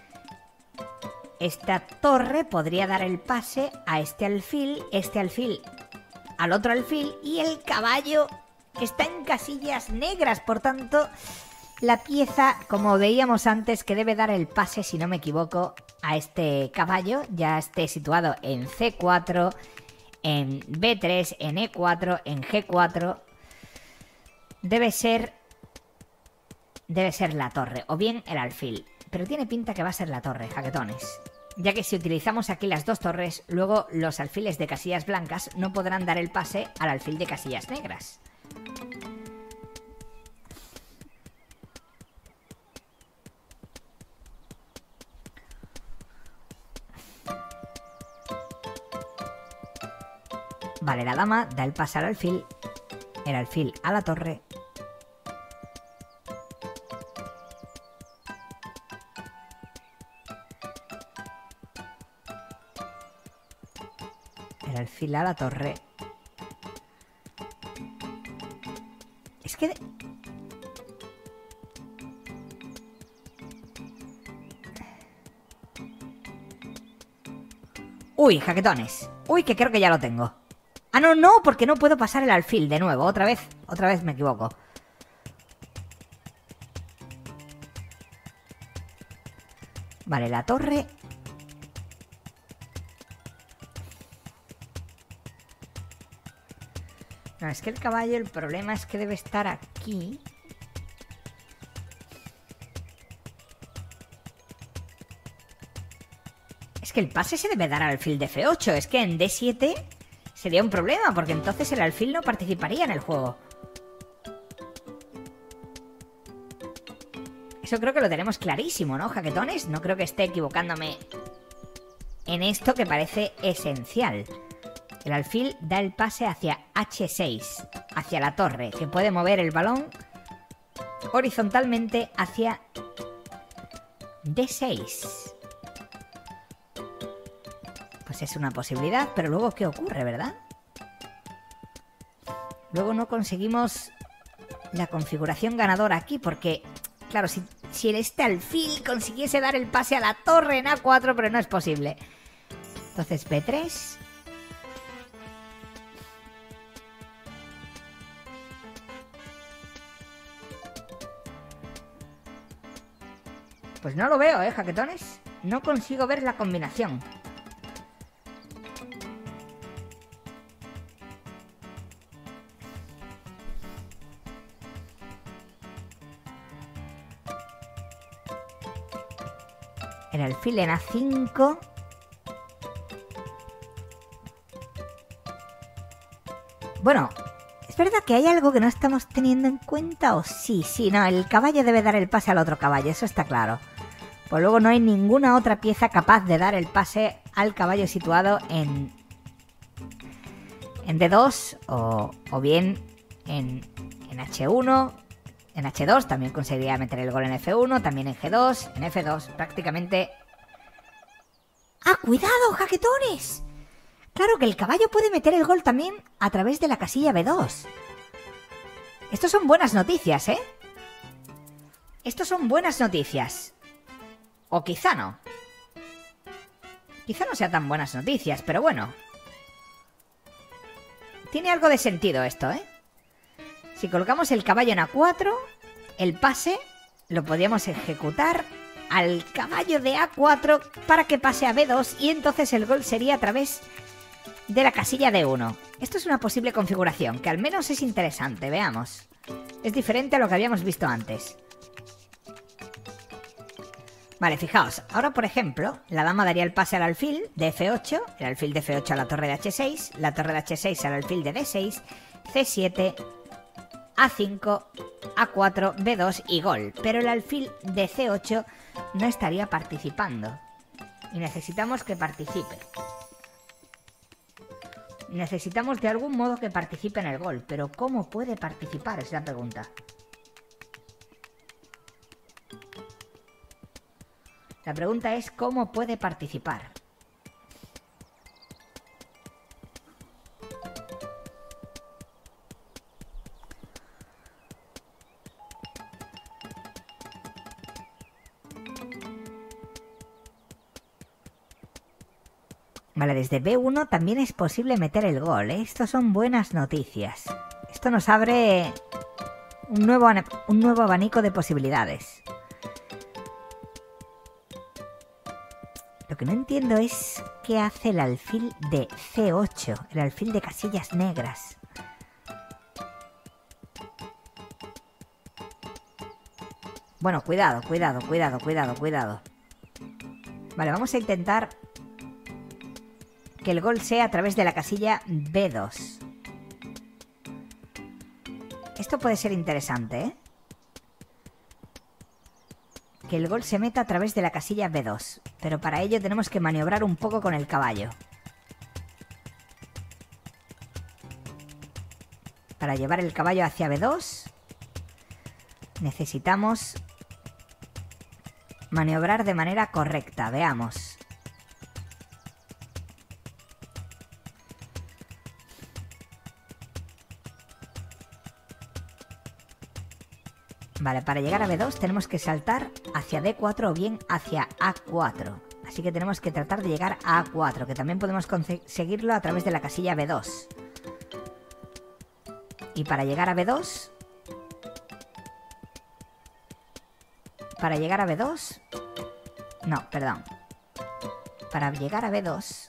Esta torre podría dar el pase a este alfil, este alfil al otro alfil y el caballo está en casillas negras, por tanto la pieza, como veíamos antes, que debe dar el pase, si no me equivoco, a este caballo, ya esté situado en C cuatro, en B tres, en E cuatro, en G cuatro, debe ser debe ser la torre, o bien el alfil, pero tiene pinta que va a ser la torre, jaquetones. Ya que si utilizamos aquí las dos torres, luego los alfiles de casillas blancas no podrán dar el pase al alfil de casillas negras. Vale, la dama da el pase al alfil. El alfil a la torre. El alfil a la torre. Es que... Uy, jaquetones. Uy, que creo que ya lo tengo. Ah, no, no, porque no puedo pasar el alfil de nuevo. Otra vez, otra vez me equivoco. Vale, la torre. No, es que el caballo, el problema es que debe estar aquí. Es que el pase se debe dar al alfil de F ocho. Es que en D siete sería un problema, porque entonces el alfil no participaría en el juego. Eso creo que lo tenemos clarísimo, ¿no, jaquetones? No creo que esté equivocándome en esto que parece esencial. El alfil da el pase hacia H seis, hacia la torre, que puede mover el balón horizontalmente hacia D seis. Pues es una posibilidad, pero luego ¿qué ocurre, verdad? Luego no conseguimos la configuración ganadora aquí, porque, claro, si, si este alfil consiguiese dar el pase a la torre en A cuatro, pero no es posible. Entonces B tres... Pues no lo veo, ¿eh, jaquetones? No consigo ver la combinación. El alfil en A cinco. Bueno, ¿es verdad que hay algo que no estamos teniendo en cuenta? ¿O sí? Sí, no, el caballo debe dar el pase al otro caballo, eso está claro. Pues luego no hay ninguna otra pieza capaz de dar el pase al caballo situado en, en D dos o, o bien en, en H uno, en H dos, también conseguiría meter el gol en F uno, también en G dos, en F dos, prácticamente... ¡Ah, cuidado, jaquetones! Claro que el caballo puede meter el gol también a través de la casilla B dos. Estos son buenas noticias, ¿eh? Estos son buenas noticias. O quizá no. Quizá no sea tan buenas noticias, pero bueno. Tiene algo de sentido esto, ¿eh? Si colocamos el caballo en A cuatro, el pase lo podríamos ejecutar al caballo de A cuatro para que pase a B dos y entonces el gol sería a través de la casilla D uno. Esto es una posible configuración que al menos es interesante, veamos. Es diferente a lo que habíamos visto antes. Vale, fijaos, ahora por ejemplo, la dama daría el pase al alfil de F ocho, el alfil de F ocho a la torre de H seis, la torre de H seis al alfil de D seis, C siete, A cinco, A cuatro, B dos y gol. Pero el alfil de C ocho no estaría participando. Y necesitamos que participe. Necesitamos de algún modo que participe en el gol. Pero ¿cómo puede participar? Es la pregunta. La pregunta es ¿cómo puede participar? Vale, desde B uno también es posible meter el gol, ¿eh? Estos son buenas noticias. Esto nos abre un nuevo, un nuevo abanico de posibilidades. Lo que no entiendo es qué hace el alfil de C ocho, el alfil de casillas negras. Bueno, cuidado, cuidado, cuidado, cuidado, cuidado. Vale, vamos a intentar que el gol sea a través de la casilla B dos. Esto puede ser interesante, ¿eh? Que el gol se meta a través de la casilla B dos. Pero para ello tenemos que maniobrar un poco con el caballo. Para llevar el caballo hacia be dos necesitamos maniobrar de manera correcta. Veamos. Vale, para llegar a be dos tenemos que saltar hacia de cuatro o bien hacia a cuatro. Así que tenemos que tratar de llegar a a cuatro, que también podemos conseguirlo a través de la casilla be dos. Y para llegar a be dos... Para llegar a be dos... No, perdón. Para llegar a be dos...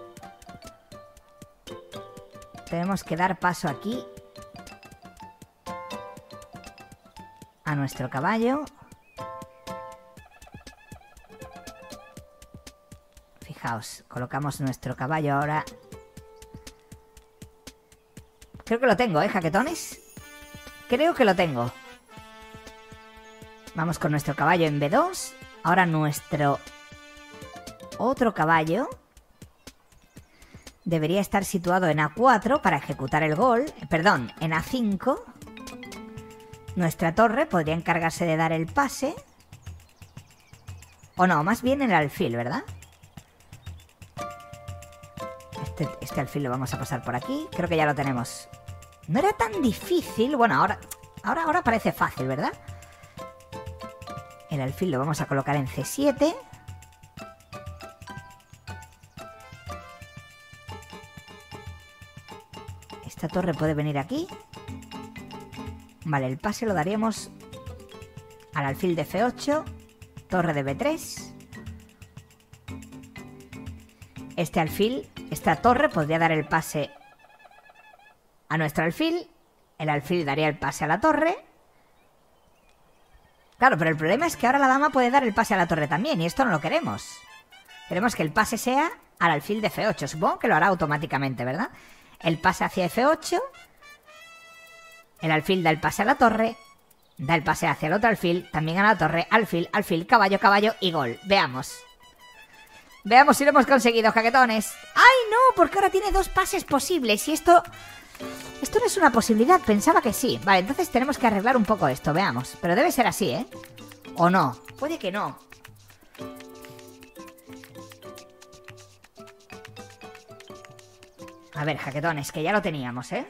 Tenemos que dar paso aquí a nuestro caballo. Fijaos, colocamos nuestro caballo ahora. Creo que lo tengo, ¿eh, jaquetones? Creo que lo tengo. Vamos con nuestro caballo en be dos. Ahora nuestro otro caballo debería estar situado en a cuatro para ejecutar el gol. Perdón, en a cinco. Nuestra torre podría encargarse de dar el pase. O no, más bien el alfil, ¿verdad? Este, este alfil lo vamos a pasar por aquí. Creo que ya lo tenemos. No era tan difícil. Bueno, ahora, ahora, ahora parece fácil, ¿verdad? El alfil lo vamos a colocar en ce siete. Esta torre puede venir aquí. Vale, el pase lo daríamos al alfil de efe ocho, torre de be tres. Este alfil, esta torre podría dar el pase a nuestro alfil. El alfil daría el pase a la torre. Claro, pero el problema es que ahora la dama puede dar el pase a la torre también, y esto no lo queremos. Queremos que el pase sea al alfil de efe ocho. Supongo que lo hará automáticamente, ¿verdad? El pase hacia efe ocho. El alfil da el pase a la torre, da el pase hacia el otro alfil, también a la torre, alfil, alfil, caballo, caballo y gol. Veamos. Veamos si lo hemos conseguido, jaquetones. ¡Ay, no! Porque ahora tiene dos pases posibles y esto... Esto no es una posibilidad, pensaba que sí. Vale, entonces tenemos que arreglar un poco esto, veamos. Pero debe ser así, ¿eh? ¿O no? Puede que no. A ver, jaquetones, que ya lo teníamos, ¿eh?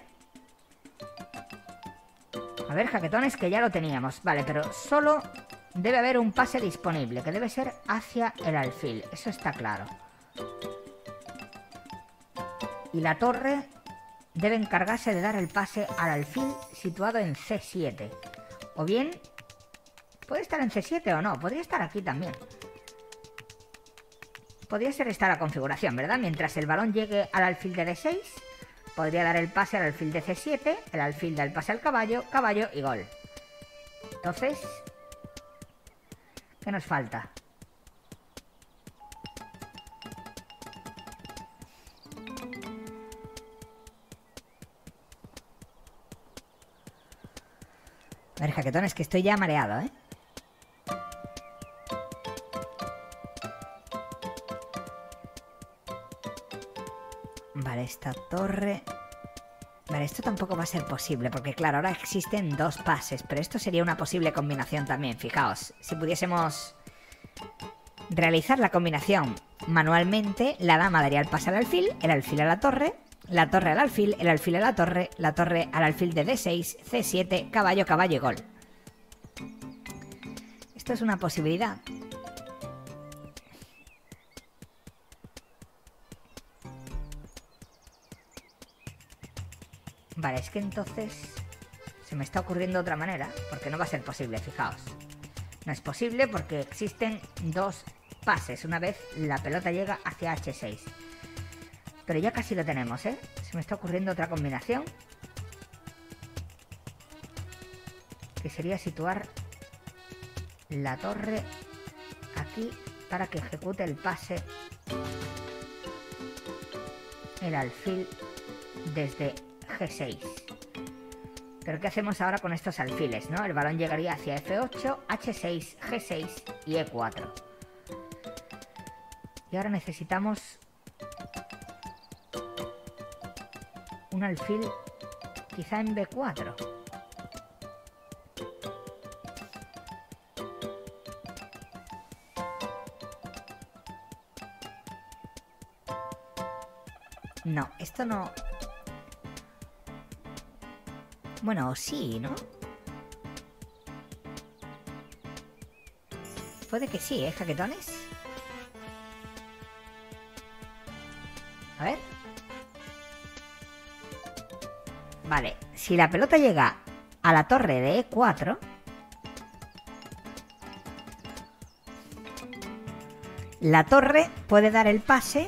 A ver, jaquetones, que ya lo teníamos. Vale, pero solo debe haber un pase disponible, que debe ser hacia el alfil. Eso está claro. Y la torre debe encargarse de dar el pase al alfil situado en ce siete. O bien, puede estar en ce siete o no. Podría estar aquí también. Podría ser esta la configuración, ¿verdad? Mientras el balón llegue al alfil de de seis... Podría dar el pase al alfil de ce siete, el alfil da el pase al caballo, caballo y gol. Entonces, ¿qué nos falta? A ver, jaquetones, que estoy ya mareado, ¿eh? Vale, esta torre... Vale, esto tampoco va a ser posible, porque claro, ahora existen dos pases, pero esto sería una posible combinación también, fijaos. Si pudiésemos realizar la combinación manualmente, la dama daría el pase al alfil, el alfil a la torre, la torre al alfil, el alfil a la torre, la torre al alfil de de seis, ce siete, caballo, caballo y gol. Esto es una posibilidad. Vale, es que entonces se me está ocurriendo otra manera, porque no va a ser posible, fijaos. No es posible porque existen dos pases una vez la pelota llega hacia hache seis. Pero ya casi lo tenemos, ¿eh? Se me está ocurriendo otra combinación, que sería situar la torre aquí para que ejecute el pase el alfil desde ge seis. Pero ¿qué hacemos ahora con estos alfiles, no? El balón llegaría hacia efe ocho, hache seis, ge seis y e cuatro. Y ahora necesitamos un alfil Quizá en be cuatro. No, esto no... Bueno, sí, ¿no? Puede que sí, ¿eh, jaquetones? A ver. Vale, si la pelota llega a la torre de e cuatro... La torre puede dar el pase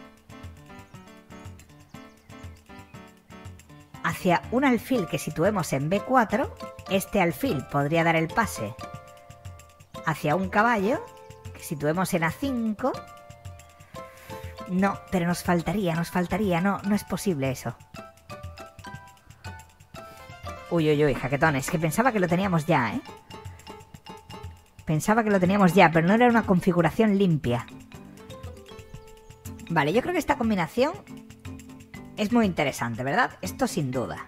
hacia un alfil que situemos en be cuatro. Este alfil podría dar el pase hacia un caballo que situemos en a cinco. No, pero nos faltaría, nos faltaría. No, no es posible eso. Uy, uy, uy, jaquetones, que pensaba que lo teníamos ya, ¿eh? Pensaba que lo teníamos ya, pero no era una configuración limpia. Vale, yo creo que esta combinación es muy interesante, ¿verdad? Esto sin duda.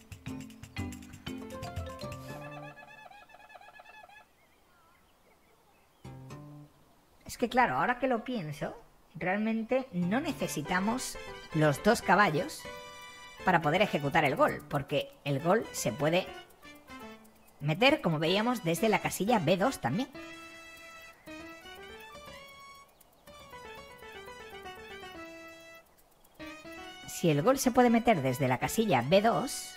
Es que claro, ahora que lo pienso, realmente no necesitamos los dos caballos para poder ejecutar el gol, porque el gol se puede meter, como veíamos, desde la casilla be dos también. Si el gol se puede meter desde la casilla be dos,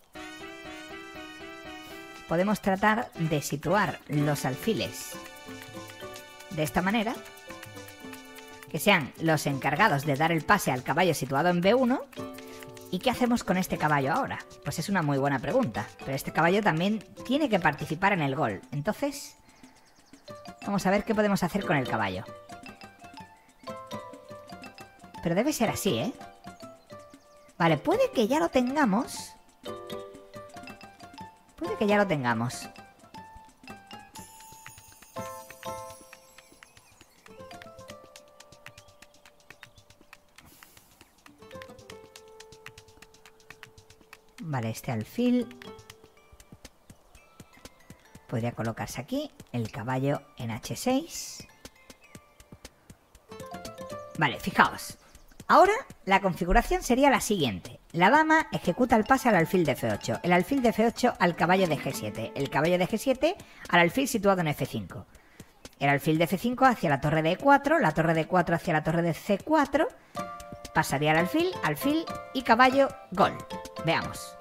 podemos tratar de situar los alfiles de esta manera, que sean los encargados de dar el pase al caballo situado en be uno. ¿Y qué hacemos con este caballo ahora? Pues es una muy buena pregunta, pero este caballo también tiene que participar en el gol. Entonces, vamos a ver qué podemos hacer con el caballo. Pero debe ser así, ¿eh? Vale, puede que ya lo tengamos. Puede que ya lo tengamos. Vale, este alfil podría colocarse aquí, el caballo en hache seis. Vale, fijaos. Ahora la configuración sería la siguiente. La dama ejecuta el pase al alfil de efe ocho, el alfil de efe ocho al caballo de ge siete, el caballo de ge siete al alfil situado en efe cinco, el alfil de efe cinco hacia la torre de e cuatro, la torre de e cuatro hacia la torre de ce cuatro, pasaría al alfil, alfil y caballo, gol. Veamos.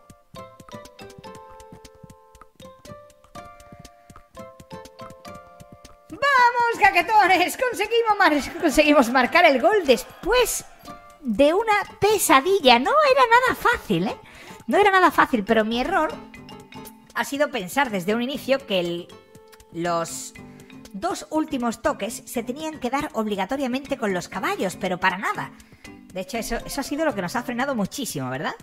¡Vamos, jaquetones! Conseguimos, mar conseguimos marcar el gol después de una pesadilla. No era nada fácil, ¿eh? No era nada fácil, pero mi error ha sido pensar desde un inicio que el, los dos últimos toques se tenían que dar obligatoriamente con los caballos, pero para nada. De hecho, eso, eso ha sido lo que nos ha frenado muchísimo, ¿verdad?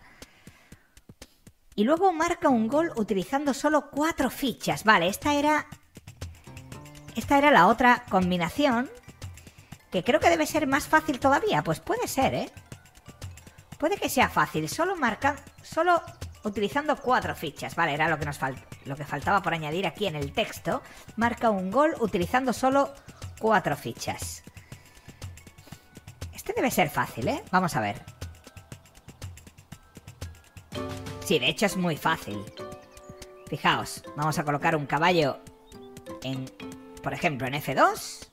Y luego marca un gol utilizando solo cuatro fichas. Vale, esta era... Esta era la otra combinación, que creo que debe ser más fácil todavía. Pues puede ser, ¿eh? Puede que sea fácil. Solo marca... Solo utilizando cuatro fichas. Vale, era lo que nos falta, lo que faltaba por añadir aquí en el texto. Marca un gol utilizando solo cuatro fichas. Este debe ser fácil, ¿eh? Vamos a ver. Sí, de hecho es muy fácil. Fijaos, vamos a colocar un caballo en... Por ejemplo, en efe dos.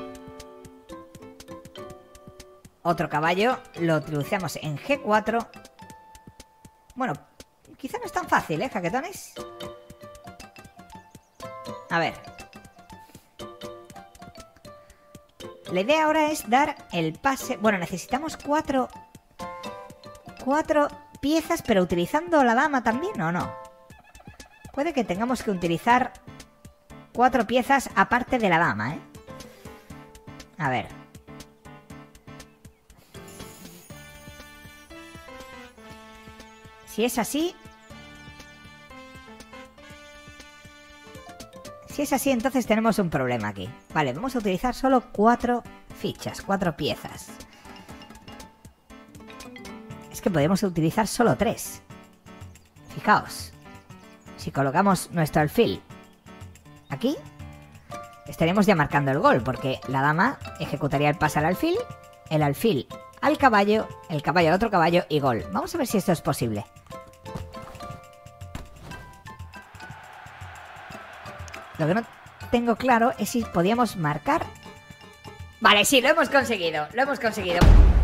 Otro caballo lo utilizamos en ge cuatro. Bueno, quizá no es tan fácil, ¿eh, jaquetones? A ver. La idea ahora es dar el pase... Bueno, necesitamos cuatro... Cuatro piezas, pero utilizando la dama también, ¿o no? Puede que tengamos que utilizar... Cuatro piezas aparte de la dama, ¿eh? A ver. Si es así... Si es así, entonces tenemos un problema aquí. Vale, vamos a utilizar solo cuatro fichas, cuatro piezas. Es que podemos utilizar solo tres. Fijaos, si colocamos nuestro alfil aquí, estaremos ya marcando el gol, porque la dama ejecutaría el pase al alfil, el alfil al caballo, el caballo al otro caballo y gol. Vamos a ver si esto es posible. Lo que no tengo claro es si podíamos marcar... Vale, sí, lo hemos conseguido, lo hemos conseguido.